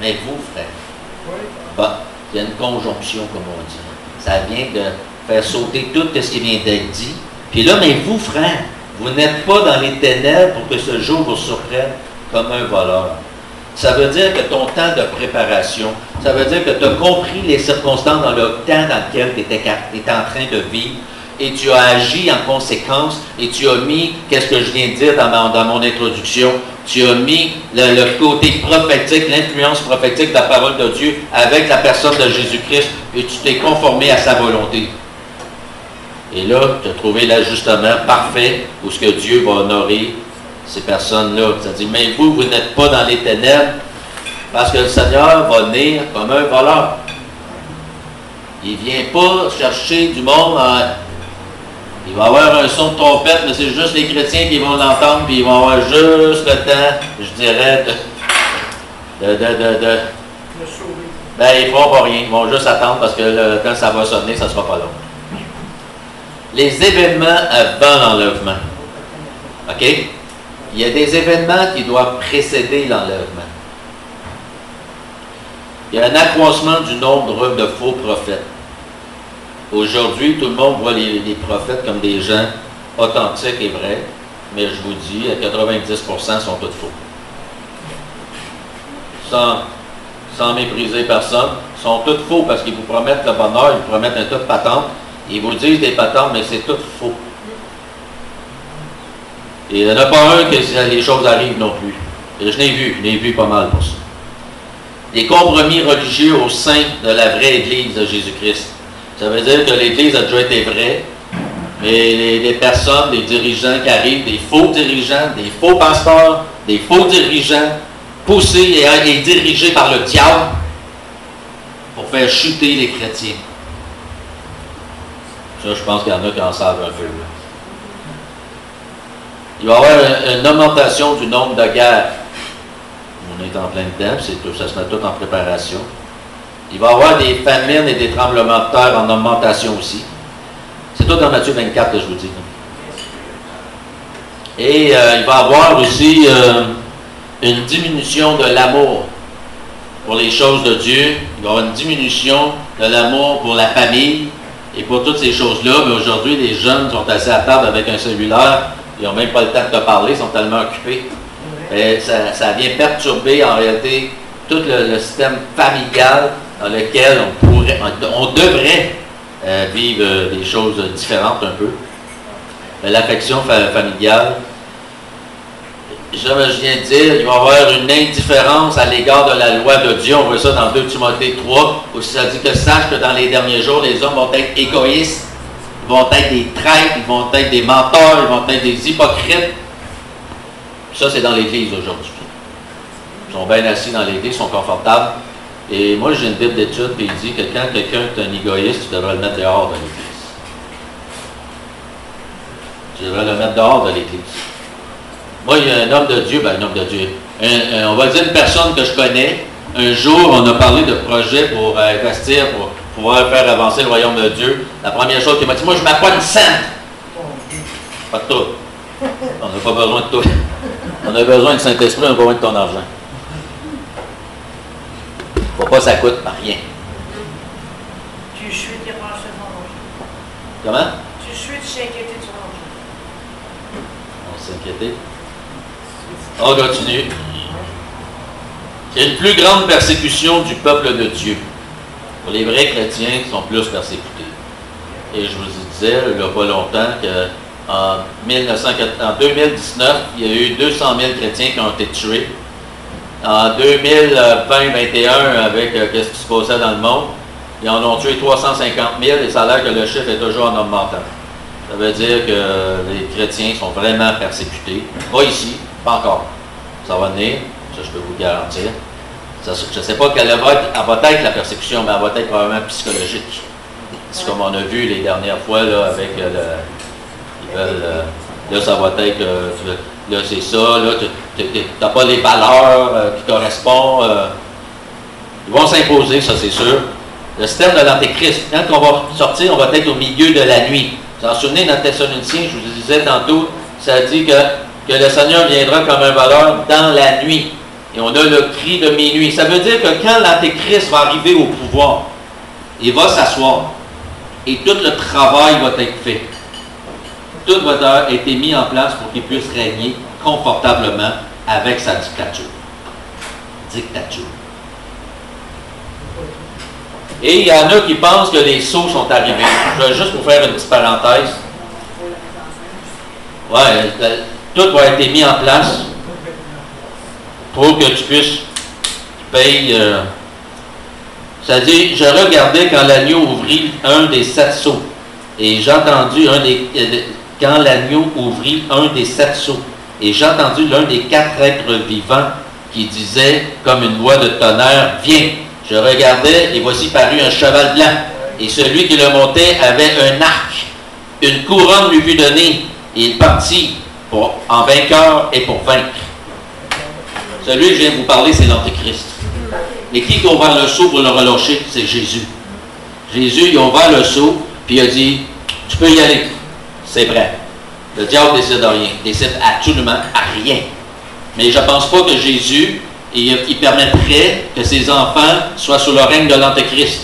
bah, il y a une conjonction, comme on dit. Ça vient de faire sauter tout ce qui vient d'être dit. Puis là, mais vous, frères, vous n'êtes pas dans les ténèbres pour que ce jour vous surprenne comme un voleur. Ça veut dire que ton temps de préparation, ça veut dire que tu as compris les circonstances dans le temps dans lequel tu étais en train de vivre et tu as agi en conséquence et tu as mis, qu'est-ce que je viens de dire dans mon introduction, tu as mis le côté prophétique, l'influence prophétique de la parole de Dieu avec la personne de Jésus-Christ et tu t'es conformé à sa volonté. Et là, tu as trouvé l'ajustement parfait où ce que Dieu va honorer ces personnes-là. C'est-à-dire, mais vous n'êtes pas dans les ténèbres parce que le Seigneur va venir comme un voleur. Il ne vient pas chercher du monde. Il va avoir un son de trompette, mais c'est juste les chrétiens qui vont l'entendre, puis ils vont avoir juste le temps, je dirais, ben, ils ne feront pas rien. Ils vont juste attendre parce que quand ça va sonner, ça ne sera pas long. Les événements avant l'enlèvement. OK? Il y a des événements qui doivent précéder l'enlèvement. Il y a un accroissement du nombre de faux prophètes. Aujourd'hui, tout le monde voit les prophètes comme des gens authentiques et vrais, mais je vous dis, à 90% sont tous faux. Sans mépriser personne, sont tous faux parce qu'ils vous promettent le bonheur, ils vous promettent un tas de patentes. Ils vous disent des patentes, mais c'est tout faux. Et il n'y en a pas un que les choses arrivent non plus. Et je l'ai vu pas mal pour ça. Des compromis religieux au sein de la vraie Église de Jésus-Christ. Ça veut dire que l'Église a déjà été vraie, mais les personnes, les dirigeants qui arrivent, des faux dirigeants, des faux pasteurs, des faux dirigeants, poussés et dirigés par le diable pour faire chuter les chrétiens. Ça, je pense qu'il y en a qui en savent un peu. Là. Il va y avoir une augmentation du nombre de guerres. On est en plein dedans, ça se met tout en préparation. Il va y avoir des famines et des tremblements de terre en augmentation aussi. C'est tout dans Matthieu 24 que je vous dis. Et il va y avoir aussi une diminution de l'amour pour les choses de Dieu. Il va y avoir une diminution de l'amour pour la famille et pour toutes ces choses-là. Mais aujourd'hui, les jeunes sont assis à table avec un cellulaire. Ils n'ont même pas le temps de te parler, ils sont tellement occupés. Et ça vient perturber en réalité tout le système familial dans lequel on devrait vivre des choses différentes un peu. L'affection familiale. Je viens de dire, il va y avoir une indifférence à l'égard de la loi de Dieu. On voit ça dans 2 Timothée 3, où ça dit que sache que dans les derniers jours, les hommes vont être égoïstes, ils vont être des traîtres, ils vont être des menteurs, ils vont être des hypocrites. Ça, c'est dans l'Église aujourd'hui. Ils sont bien assis dans l'Église, ils sont confortables. Et moi, j'ai une Bible d'études, et il dit que quand quelqu'un est un égoïste, tu devrais le mettre dehors de l'Église. Tu devrais le mettre dehors de l'Église. Moi, il y a un homme de Dieu, on va dire une personne que je connais. Un jour, on a parlé de projets pour investir, pour pouvoir faire avancer le royaume de Dieu. La première chose qu'il m'a dit, moi, je ne mets pas une cent. Pas de tout. On n'a pas besoin de tout. On a besoin du Saint-Esprit, on n'a pas besoin de ton argent. Faut pas que ça coûte rien. Tu chutes et branches sur ton argent. Comment? Tu chutes, tu t'inquiètes sur ton argent. On s'est inquiété. On continue. Il y a une plus grande persécution du peuple de Dieu. Pour les vrais chrétiens qui sont plus persécutés. Et je vous disais, il n'y a pas longtemps, qu'en 2019, il y a eu 200 000 chrétiens qui ont été tués. En 2020-2021, avec ce qui se passait dans le monde, ils en ont tué 350 000 et ça a l'air que le chiffre est toujours en augmentant. Ça veut dire que les chrétiens sont vraiment persécutés. Pas ici, pas encore. Ça va venir, ça je peux vous le garantir. Ça, je ne sais pas quelle va être la persécution, mais elle va être probablement psychologique. C'est comme on a vu les dernières fois là, avec ils veulent, là ça va être, là c'est ça, là tu n'as pas les valeurs qui correspondent. Ils vont s'imposer, ça c'est sûr. Le système de l'Antéchrist, quand on va sortir, on va être au milieu de la nuit. Vous vous en souvenez, dans Thessaloniciens, je vous disais tantôt, ça dit que le Seigneur viendra comme un voleur dans la nuit. Et on a le cri de minuit. Ça veut dire que quand l'Antéchrist va arriver au pouvoir, il va s'asseoir. Et tout le travail va être fait. Tout va être mis en place pour qu'il puisse régner confortablement avec sa dictature. Dictature. Et il y en a qui pensent que les sceaux sont arrivés. Je vais juste vous faire une petite parenthèse. Ouais, tout va être mis en place pour que tu puisses payer. Ça dit, je regardais quand l'agneau ouvrit un des 7 sceaux. Et j'ai entendu quand l'agneau ouvrit un des 7 sceaux. Et j'ai entendu l'un des 4 êtres vivants qui disait comme une voix de tonnerre, viens. Je regardais et voici parut un cheval blanc. Et celui qui le montait avait un arc. Une couronne lui fut donnée. Et il partit en vainqueur et pour vaincre. Celui que je viens de vous parler, c'est l'Antéchrist. Mais qui a ouvert le seau pour le relâcher? C'est Jésus. Jésus, il a ouvert le seau, puis il a dit, tu peux y aller. C'est prêt. Le diable décide de rien. Il décide absolument à rien. Mais je ne pense pas que Jésus, il permettrait que ses enfants soient sous le règne de l'Antéchrist.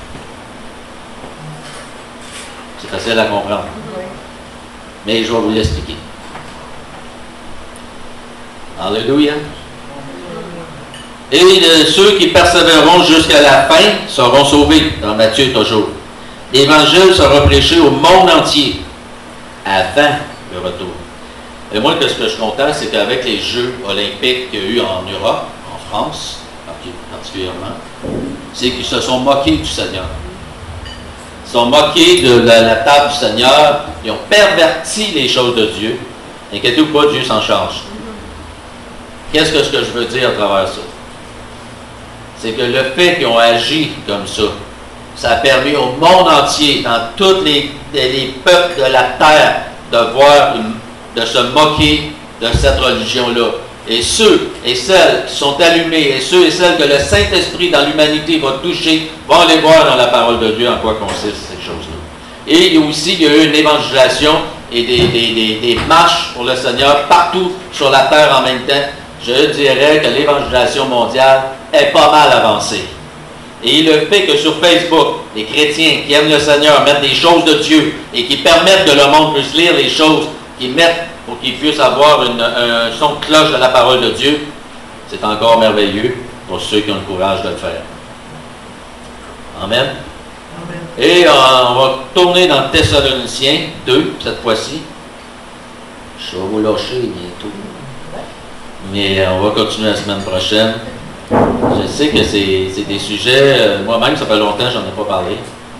C'est facile à comprendre. Mais je vais vous l'expliquer. Alléluia. Et ceux qui persévéreront jusqu'à la fin seront sauvés, dans Matthieu toujours. L'Évangile sera prêché au monde entier avant le retour. Et moi, ce que je suis content, c'est qu'avec les Jeux olympiques qu'il y a eu en Europe, en France particulièrement, c'est qu'ils se sont moqués du Seigneur. Ils se sont moqués de la table du Seigneur. Ils ont perverti les choses de Dieu. Inquiétez-vous pas, Dieu s'en charge. Qu'est-ce que je veux dire à travers ça? C'est que le fait qu'ils ont agi comme ça a permis au monde entier, dans tous les peuples de la terre, de se moquer de cette religion-là. Et ceux et celles qui sont allumés, et ceux et celles que le Saint-Esprit dans l'humanité va toucher, vont aller voir dans la parole de Dieu en quoi consistent ces choses-là. Et il y a eu une évangélisation et des marches pour le Seigneur partout sur la terre en même temps. Je dirais que l'évangélisation mondiale est pas mal avancée. Et le fait que sur Facebook, les chrétiens qui aiment le Seigneur mettent des choses de Dieu et qui permettent que le monde puisse lire les choses qu'ils mettent pour qu'ils puissent avoir un son de cloche de la parole de Dieu, c'est encore merveilleux pour ceux qui ont le courage de le faire. Amen. Et on va tourner dans Thessaloniciens 2, cette fois-ci. Je vais vous lâcher bientôt. Mais on va continuer la semaine prochaine. Je sais que c'est des sujets, moi-même, ça fait longtemps que je n'en ai pas parlé.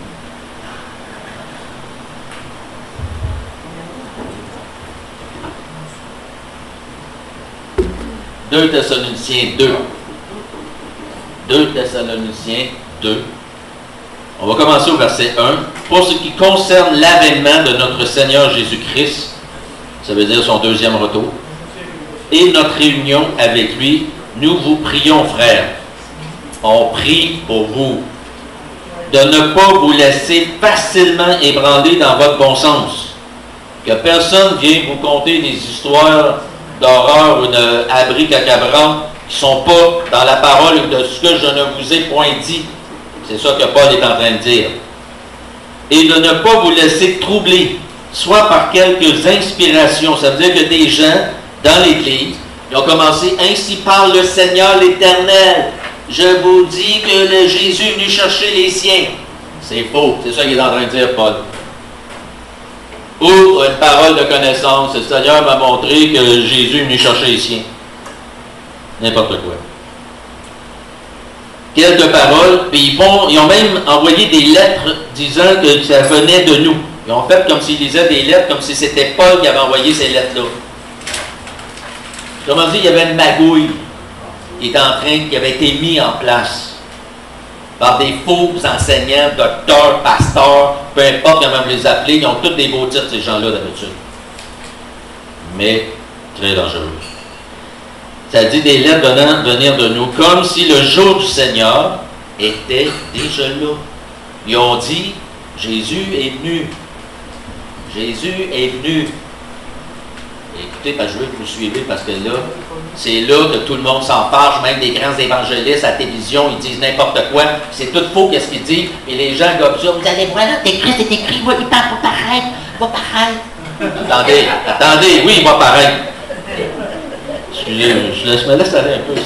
« 2 Thessaloniciens 2. 2 Thessaloniciens 2. On va commencer au verset 1. Pour ce qui concerne l'avènement de notre Seigneur Jésus-Christ, ça veut dire son deuxième retour, et notre réunion avec lui, nous vous prions, frères. On prie pour vous de ne pas vous laisser facilement ébranler dans votre bon sens. Que personne vienne vous conter des histoires d'horreur ou d'abricacabrantes qui ne sont pas dans la parole de ce que je ne vous ai point dit. C'est ça que Paul est en train de dire. Et de ne pas vous laisser troubler, soit par quelques inspirations. Ça veut dire que des gens dans l'Église, ils ont commencé, ainsi parle le Seigneur l'Éternel. Je vous dis que Jésus est venu chercher les siens. C'est faux. C'est ça qu'il est en train de dire, Paul. Ou une parole de connaissance. Le Seigneur m'a montré que Jésus est venu chercher les siens. N'importe quoi. Quelques paroles, puis ils ont même envoyé des lettres disant que ça venait de nous. Ils ont fait comme s'ils lisaient des lettres, comme si c'était Paul qui avait envoyé ces lettres-là. Comment dire, il y avait une magouille qui avait été mise en place par des faux enseignants, docteurs, pasteurs, peu importe comment vous les appelez, ils ont tous des beaux titres, ces gens-là, d'habitude. Mais très dangereux. Ça dit des lettres venir de nous, comme si le jour du Seigneur était déjà là. Ils ont dit, Jésus est venu. Jésus est venu. Écoutez, parce que je veux que vous suivez, parce que là, c'est là que tout le monde s'en fâche, même des grands évangélistes à la télévision, ils disent n'importe quoi, c'est tout faux qu'est-ce qu'ils disent, et les gens comme ça, vous allez voir, là, Christ est écrit, il parle pas pareil, va pareil. Attendez, oui, il va pareil. Excusez, je me laisse aller un peu,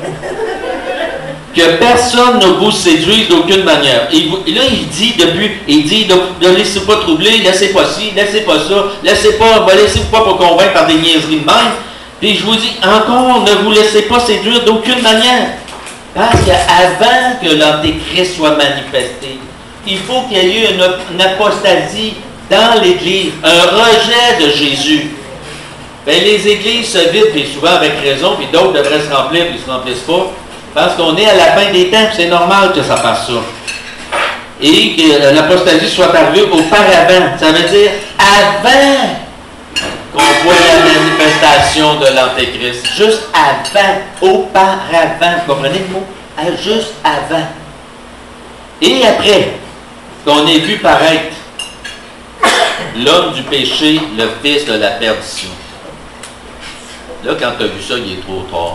que personne ne vous séduise d'aucune manière. Et là, il dit, ne laissez pas troubler, laissez pas ci, laissez pas ça, laissez-vous pas pour convaincre par des niaiseries de même. Puis je vous dis, encore, ne vous laissez pas séduire d'aucune manière. Parce qu'avant que l'Antéchrist soit manifesté, il faut qu'il y ait eu une apostasie dans l'Église, un rejet de Jésus. Bien, les églises se vident, puis souvent avec raison, puis d'autres devraient se remplir, puis ils ne se remplissent pas. Parce qu'on est à la fin des temps, c'est normal que ça fasse ça. Et que l'apostasie soit arrivée auparavant. Ça veut dire avant qu'on voit la manifestation de l'Antéchrist. Juste avant, auparavant. Vous comprenez le mot? Juste avant. Et après qu'on ait vu paraître l'homme du péché, le fils de la perdition. Là, quand tu as vu ça, il est trop tard.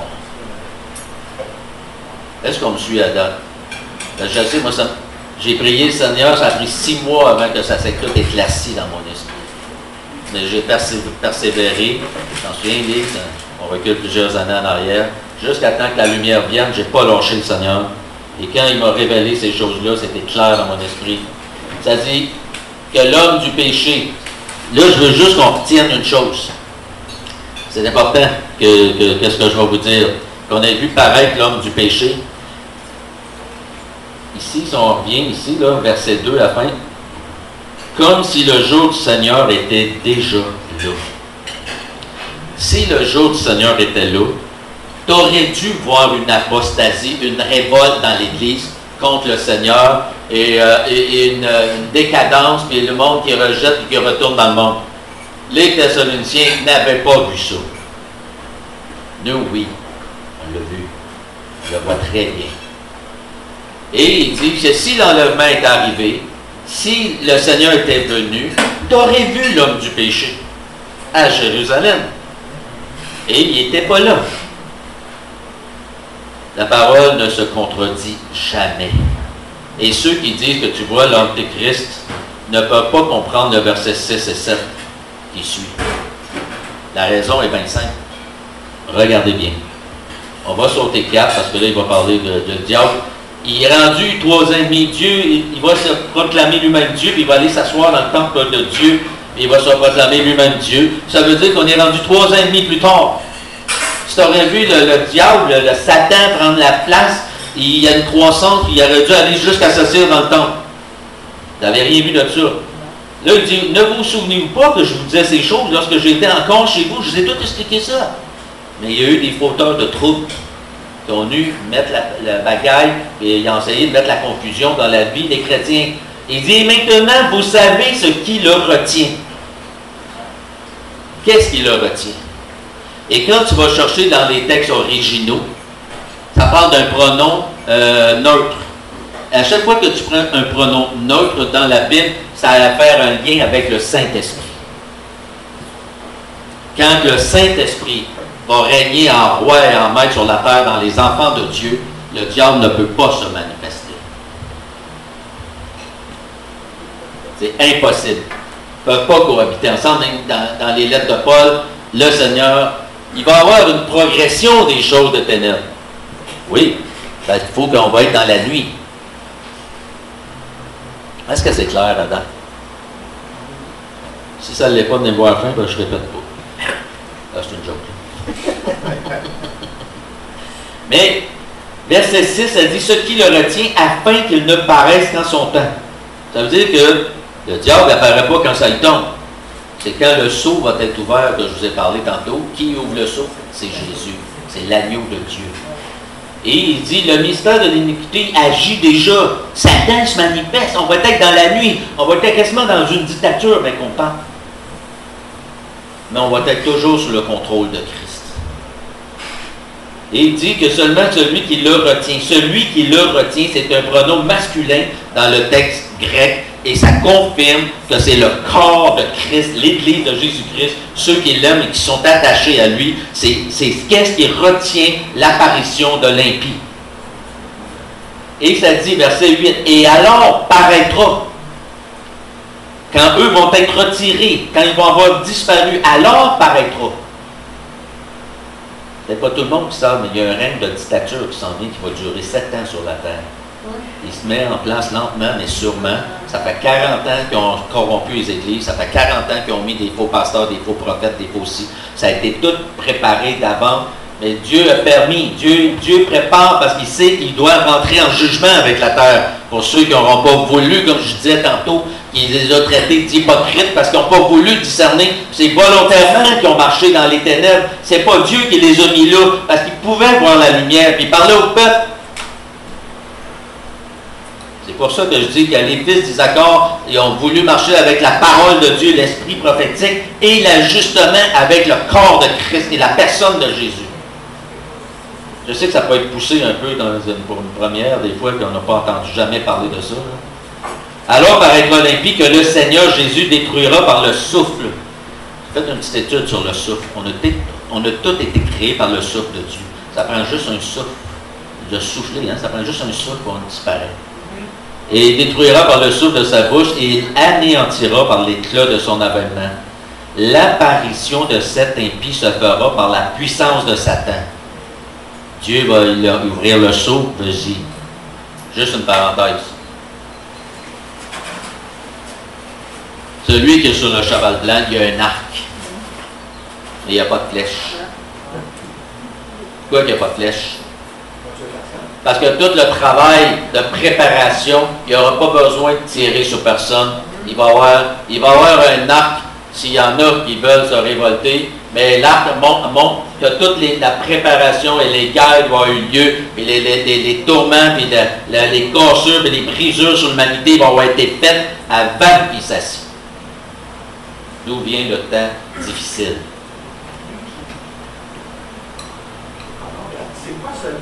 Est-ce qu'on me suit à date? Je sais, moi, j'ai prié le Seigneur, ça a pris 6 mois avant que ça s'est tout éclairci dans mon esprit. Mais j'ai persévéré, j'en souviens, On recule plusieurs années en arrière, jusqu'à temps que la lumière vienne, je n'ai pas lâché le Seigneur. Et quand il m'a révélé ces choses-là, c'était clair dans mon esprit. Ça dit que l'homme du péché, là je veux juste qu'on retienne une chose. C'est important qu'est-ce que je vais vous dire. Qu'on ait vu paraître l'homme du péché. Ici, si on revient ici, là, verset 2 à la fin, comme si le jour du Seigneur était déjà là. Si le jour du Seigneur était là, tu aurais dû voir une apostasie, une révolte dans l'Église contre le Seigneur et une décadence, puis le monde qui rejette et qui retourne dans le monde. Les Thessaloniciens n'avaient pas vu ça. Nous, oui, on l'a vu. On le voit très bien. Et il dit que si l'enlèvement est arrivé, si le Seigneur était venu, tu aurais vu l'homme du péché à Jérusalem. Et il n'était pas là. La parole ne se contredit jamais. Et ceux qui disent que tu vois l'Antéchrist ne peuvent pas comprendre le verset 6 et 7 qui suit. La raison est bien simple. Regardez bien. On va sauter 4 parce que là, il va parler de diable. Il est rendu 3 ans et demi. Dieu, il va se proclamer lui-même Dieu, puis il va aller s'asseoir dans le temple de Dieu, puis il va se proclamer lui-même Dieu. Ça veut dire qu'on est rendu 3 ans et demi plus tard. Si tu aurais vu le diable, le Satan prendre la place, il y a une croissance, il aurait dû aller jusqu'à s'asseoir dans le temple. Vous n'avez rien vu de ça. Là, il dit, ne vous souvenez-vous pas que je vous disais ces choses lorsque j'étais encore chez vous, je vous ai tout expliqué ça. Mais il y a eu des fauteurs de troubles qui ont dû mettre la bagaille et ils ont essayé de mettre la confusion dans la vie des chrétiens. Il dit, maintenant, vous savez ce qui le retient. Qu'est-ce qui le retient? Et quand tu vas chercher dans les textes originaux, ça parle d'un pronom neutre. À chaque fois que tu prends un pronom neutre dans la Bible, ça va faire un lien avec le Saint-Esprit. Quand le Saint-Esprit va régner en roi et en maître sur la terre dans les enfants de Dieu, le diable ne peut pas se manifester. C'est impossible. Ils ne peuvent pas cohabiter ensemble. Dans les lettres de Paul, le Seigneur, il va y avoir une progression des choses de ténèbres. Oui, il faut qu'on va être dans la nuit. Est-ce que c'est clair, Adam? Si ça ne l'est pas, venez me voir fin, ben, je ne répète pas. Ah, c'est une joke. Mais, verset 6, elle dit « Ce qui le retient afin qu'il ne paraisse qu'en son temps. » Ça veut dire que le diable n'apparaît pas quand ça y tombe. C'est quand le sceau va être ouvert, que je vous ai parlé tantôt. Qui ouvre le sceau? C'est Jésus. C'est l'agneau de Dieu. Et il dit, le mystère de l'iniquité agit déjà. Satan se manifeste. On va être dans la nuit. On va être quasiment dans une dictature, bien qu'on parle. Mais on va être toujours sous le contrôle de Christ. Et il dit que seulement celui qui le retient. Celui qui le retient, c'est un pronom masculin dans le texte grec. Et ça confirme que c'est le corps de Christ, l'Église de Jésus-Christ, ceux qui l'aiment et qui sont attachés à lui. C'est qu'est-ce qui retient l'apparition de l'impie. Et ça dit, verset 8, « Et alors paraîtra ». Quand eux vont être retirés, quand ils vont avoir disparu, alors paraîtra. C'est pas tout le monde qui sait, mais il y a un règne de dictature qui s'en vient, qui va durer 7 ans sur la terre. Il se met en place lentement, mais sûrement. Ça fait 40 ans qu'ils ont corrompu les églises. Ça fait 40 ans qu'ils ont mis des faux pasteurs, des faux prophètes, des faux ci. Ça a été tout préparé d'avant. Mais Dieu a permis. Dieu prépare parce qu'il sait qu'il doit rentrer en jugement avec la terre. Pour ceux qui n'auront pas voulu, comme je disais tantôt, qu'il les a traités d'hypocrites parce qu'ils n'ont pas voulu discerner. C'est volontairement qu'ils ont marché dans les ténèbres. C'est pas Dieu qui les a mis là parce qu'ils pouvaient voir la lumière. Puis il parlait au peuple. C'est pour ça que je dis que les fils d'Isaacar, ils ont voulu marcher avec la parole de Dieu, l'esprit prophétique, et l'ajustement avec le corps de Christ et la personne de Jésus. Je sais que ça peut être poussé un peu pour une première, des fois qu'on n'a pas entendu jamais parler de ça. Là. Alors paraîtra l'impie que le Seigneur Jésus détruira par le souffle. Faites une petite étude sur le souffle. On a tout été créé par le souffle de Dieu. Ça prend juste un souffle. De souffler, hein? Ça prend juste un souffle pour disparaître. Et il détruira par le souffle de sa bouche et il anéantira par l'éclat de son avènement. l'apparition de cet impie se fera par la puissance de Satan. Dieu va ouvrir le seau, vas-y. Juste une parenthèse. Celui qui est sur le cheval blanc, il y a un arc. Mais il n'y a pas de flèche. Pourquoi il n'y a pas de flèche? Parce que tout le travail de préparation, il n'y aura pas besoin de tirer sur personne. Il va y avoir un arc, s'il y en a qui veulent se révolter, mais l'arc montre que toute la préparation et les guerres qui vont avoir eu lieu, et les tourments, et les cassures, et les brisures sur l'humanité vont avoir été faites avant qu'il s'assied. D'où vient le temps difficile. C'est quoi ça,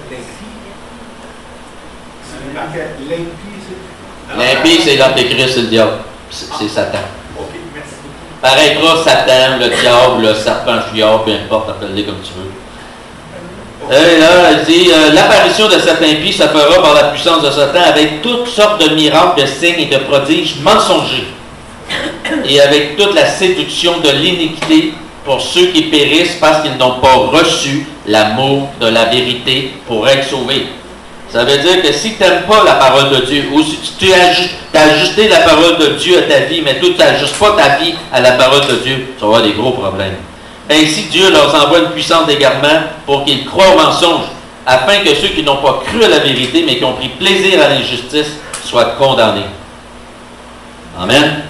l'impie? L'impie, c'est l'antéchrist, c'est le diable. C'est Satan. Ok, merci. Paraîtra Satan, le diable, le serpent fuyard, peu importe, appelle-le comme tu veux. Et là, elle dit, l'apparition de cet impie se fera par la puissance de Satan avec toutes sortes de miracles, de signes et de prodiges mensongers. Et avec toute la séduction de l'iniquité pour ceux qui périssent parce qu'ils n'ont pas reçu l'amour de la vérité pour être sauvés. Ça veut dire que si tu n'aimes pas la parole de Dieu, ou si tu as ajusté la parole de Dieu à ta vie, mais tu n'ajustes pas ta vie à la parole de Dieu, tu vas avoir des gros problèmes. Ainsi, Dieu leur envoie une puissance d'égarement pour qu'ils croient au mensonge, afin que ceux qui n'ont pas cru à la vérité, mais qui ont pris plaisir à l'injustice, soient condamnés. Amen.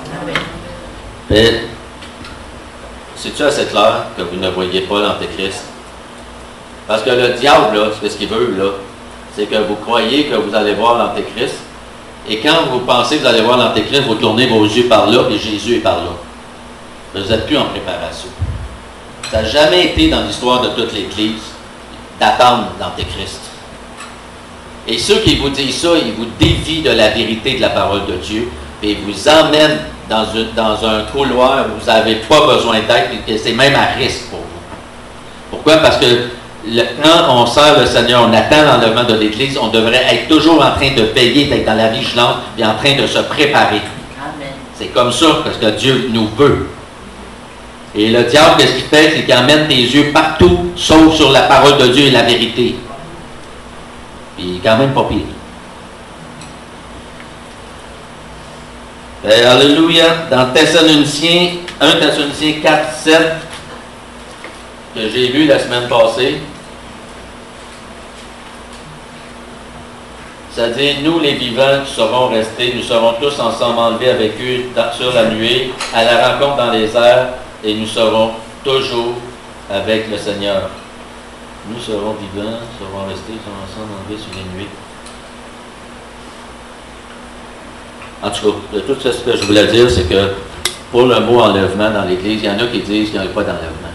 C'est-tu assez clair que vous ne voyez pas l'Antéchrist? Parce que le diable, là, c'est ce qu'il veut, là, c'est que vous croyez que vous allez voir l'Antéchrist, et quand vous pensez que vous allez voir l'Antéchrist, vous tournez vos yeux par là, et Jésus est par là. Vous n'êtes plus en préparation. Ça n'a jamais été dans l'histoire de toute l'Église d'attendre l'Antéchrist. Et ceux qui vous disent ça, ils vous dévient de la vérité de la parole de Dieu, et ils vous emmènent dans un couloir où vous n'avez pas besoin d'être, et que c'est même à risque pour vous. Pourquoi? Parce que quand on sert le Seigneur, on attend l'enlèvement de l'Église, on devrait être toujours en train de veiller, d'être dans la vigilance, et en train de se préparer. C'est comme ça parce que Dieu nous veut. Et le diable, qu'est-ce qu'il fait? C'est qu'il emmène tes yeux partout, sauf sur la parole de Dieu et la vérité. Puis il est quand même pas pire. Alléluia. Dans Thessaloniciens, 1 Thessaloniciens 4, 7, que j'ai lu la semaine passée, ça dit, nous les vivants qui serons restés, nous serons tous ensemble enlevés avec eux sur la nuée, à la rencontre dans les airs, et nous serons toujours avec le Seigneur. Nous serons vivants, serons restés, serons ensemble enlevés sur les nuées. En tout cas, de tout ce que je voulais dire, c'est que pour le mot enlèvement dans l'Église, il y en a qui disent qu'il n'y a pas d'enlèvement.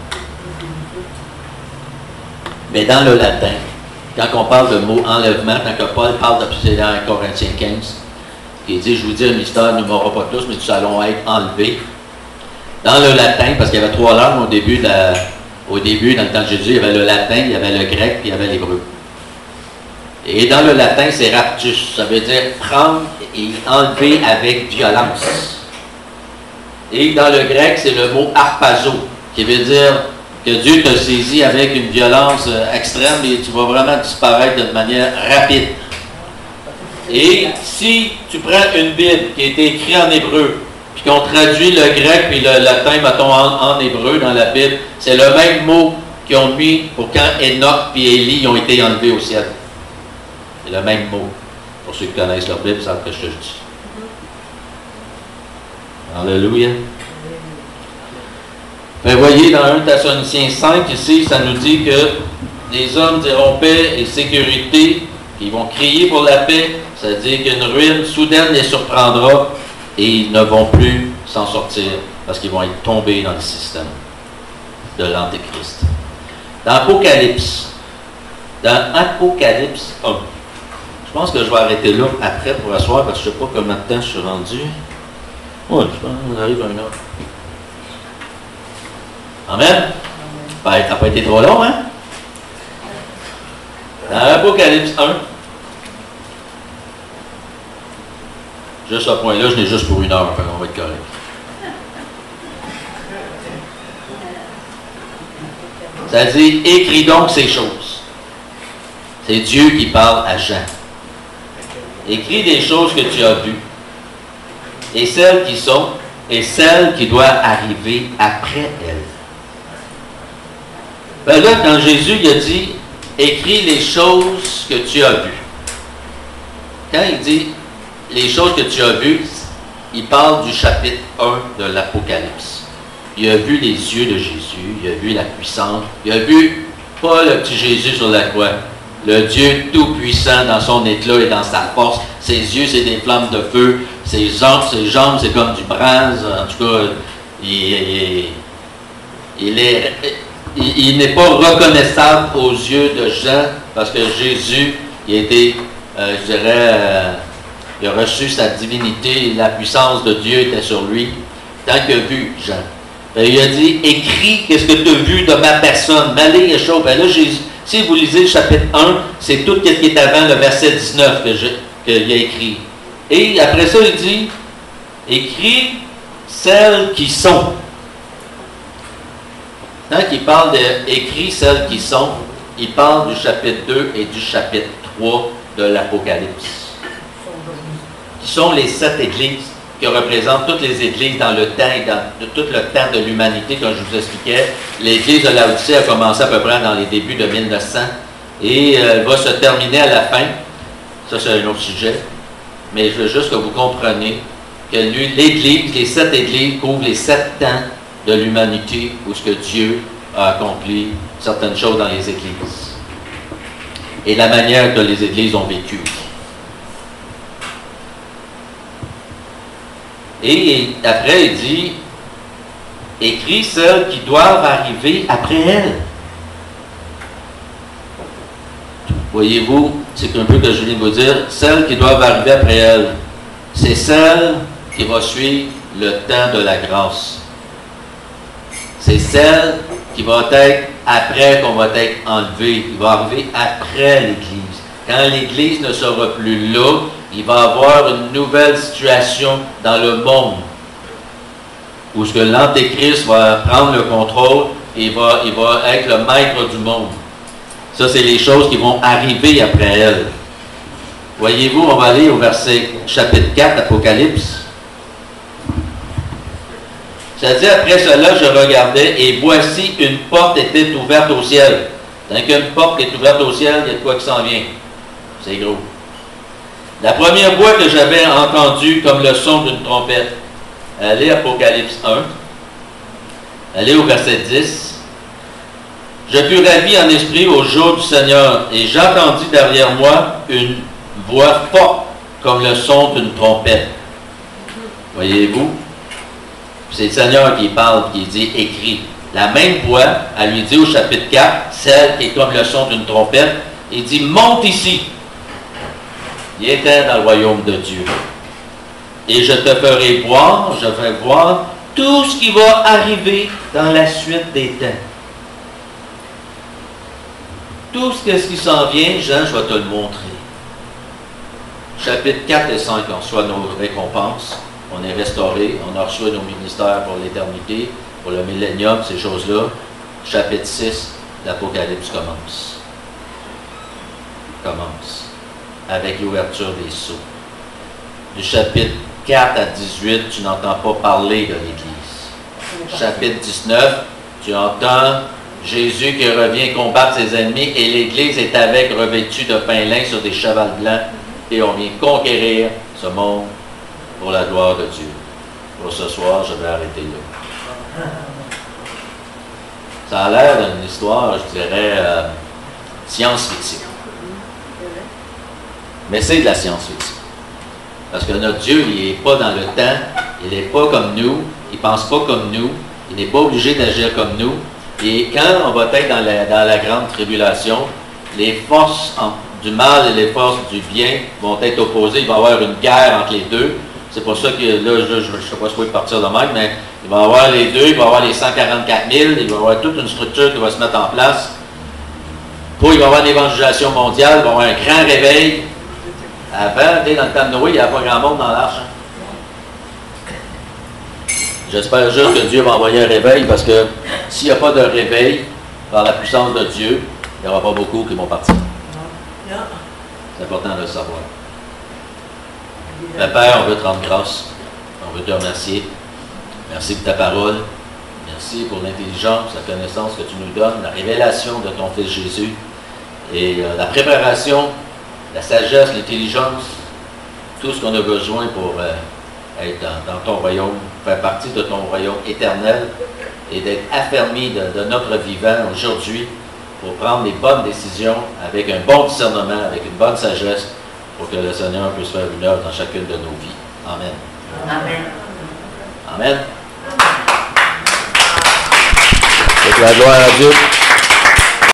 Mais dans le latin, quand on parle de mot enlèvement, quand que Paul parle de dans Corinthiens 15, il dit, je vous dis un mystère, nous ne mourrons pas tous, mais nous allons être enlevés. Dans le latin, parce qu'il y avait 3 langues au début, dans le temps de Jésus, il y avait le latin, il y avait le grec, puis il y avait l'hébreu. Et dans le latin, c'est raptus, ça veut dire prendre et enlever avec violence. Et dans le grec, c'est le mot harpazo, qui veut dire que Dieu te saisit avec une violence extrême et tu vas vraiment disparaître de manière rapide. Et si tu prends une Bible qui a été écrite en hébreu, puis qu'on traduit le grec et le latin, mettons, en hébreu dans la Bible, c'est le même mot qu'ils ont mis pour quand Enoch et Élie ont été enlevés au ciel. C'est le même mot. Pour ceux qui connaissent leur Bible, ils savent ce que je dis. Alléluia. Mais voyez, dans 1 Thessaloniciens 5, ici, ça nous dit que les hommes diront paix et sécurité, ils vont crier pour la paix, ça dit qu'une ruine soudaine les surprendra et ils ne vont plus s'en sortir parce qu'ils vont être tombés dans le système de l'Antéchrist. Dans Apocalypse 1, je pense que je vais arrêter là après pour asseoir parce que je ne sais pas combien de temps je suis rendu. Oui, je pense qu'on arrive à 1 heure. Amen? Ben, ça n'a pas été trop long, hein? Dans Apocalypse 1, juste ce point-là, je l'ai juste pour 1 heure, on va être correct. Ça dit, écris donc ces choses. C'est Dieu qui parle à Jean. Écris des choses que tu as vues, et celles qui sont, et celles qui doivent arriver après elles. Ben là, quand Jésus il a dit, écris les choses que tu as vues. Quand il dit les choses que tu as vues, il parle du chapitre 1 de l'Apocalypse. Il a vu les yeux de Jésus, il a vu la puissance, il a vu pas le petit Jésus sur la croix, le Dieu tout-puissant dans son éclat et dans sa force. Ses yeux, c'est des flammes de feu, ses jambes, c'est comme du bronze. En tout cas, il n'est pas reconnaissable aux yeux de Jean parce que Jésus, il était, je dirais, il a reçu sa divinité, la puissance de Dieu était sur lui, tant qu'il a vu Jean. Il a dit, écris qu'est-ce que tu as vu de ma personne, Malé et chaud. Ben là, Jésus, si vous lisez le chapitre 1, c'est tout ce qui est avant le verset 19 qu'il a écrit. Et après ça, il dit, écris celles qui sont. Quand il parle d'écrit celles qui sont, il parle du chapitre 2 et du chapitre 3 de l'Apocalypse. Qui sont les 7 églises qui représentent toutes les églises dans le temps et dans tout le temps de l'humanité, comme je vous expliquais. L'église de Laodicée a commencé à peu près dans les débuts de 1900 et elle va se terminer à la fin. Ça, c'est un autre sujet. Mais je veux juste que vous compreniez que l'Église, les 7 églises couvrent les 7 temps de l'humanité où ce que Dieu a accompli certaines choses dans les églises. Et la manière que les églises ont vécu. Et après, il dit, écris celles qui doivent arriver après elles. Voyez-vous, c'est un peu que je viens de vous dire, celles qui doivent arriver après elles, c'est celles qui vont suivre le temps de la grâce. C'est celles qui vont être après qu'on va être enlevé. Il va arriver après l'Église. Quand l'Église ne sera plus là, il va y avoir une nouvelle situation dans le monde où ce que l'Antéchrist va prendre le contrôle et il va être le maître du monde. Ça, c'est les choses qui vont arriver après elle. Voyez-vous, on va aller au verset chapitre 4, Apocalypse. Ça dit, après cela, je regardais, et voici, une porte était ouverte au ciel. Tant qu'une porte est ouverte au ciel, il y a de quoi qui s'en vient. C'est gros. La première voix que j'avais entendue comme le son d'une trompette, elle est Apocalypse 1. Elle est au verset 10. Je fus ravi en esprit au jour du Seigneur, et j'entendis derrière moi une voix forte comme le son d'une trompette. Voyez-vous? C'est le Seigneur qui parle, qui dit « écrit ». La même voix, elle lui dit au chapitre 4, celle qui est comme le son d'une trompette, il dit « monte ici ». Il était dans le royaume de Dieu. Et je te ferai voir, je vais voir tout ce qui va arriver dans la suite des temps. Tout ce qui s'en vient, Jean, je vais te le montrer. Chapitre 4 et 5, on reçoit nos récompenses. On est restauré, on a reçu nos ministères pour l'éternité, pour le millénium, ces choses-là. Chapitre 6, l'Apocalypse commence. Avec l'ouverture des sceaux. Du chapitre 4 à 18, tu n'entends pas parler de l'Église. Chapitre 19, tu entends Jésus qui revient combattre ses ennemis et l'Église est avec revêtue de pain lin sur des chevals blancs et on vient conquérir ce monde pour la gloire de Dieu. Pour ce soir, je vais arrêter là. Ça a l'air d'une histoire, je dirais, science-fiction. Mais c'est de la science-fiction. Parce que notre Dieu, il n'est pas dans le temps, il n'est pas comme nous, il ne pense pas comme nous, il n'est pas obligé d'agir comme nous. Et quand on va être dans la grande tribulation, les forces du mal et les forces du bien vont être opposées. Il va y avoir une guerre entre les deux. C'est pour ça que là, je ne sais pas si je peux partir de même, mais il va y avoir les deux, il va y avoir les 144 000, il va y avoir toute une structure qui va se mettre en place. Puis il va y avoir une évangélisation mondiale, il va y avoir un grand réveil. Avant, dans le temps de Noé, il n'y avait pas grand monde dans l'arche. J'espère juste que Dieu va envoyer un réveil parce que s'il n'y a pas de réveil, par la puissance de Dieu, il n'y aura pas beaucoup qui vont partir. Non. C'est important de le savoir. Mais Père, on veut te rendre grâce. On veut te remercier. Merci pour ta parole. Merci pour l'intelligence, la connaissance que tu nous donnes, la révélation de ton Fils Jésus et la préparation, la sagesse, l'intelligence, tout ce qu'on a besoin pour être dans ton royaume, faire partie de ton royaume éternel et d'être affermi de notre vivant aujourd'hui pour prendre les bonnes décisions avec un bon discernement, avec une bonne sagesse pour que le Seigneur puisse faire une œuvre dans chacune de nos vies. Amen. Amen. Amen. Et que la gloire à Dieu.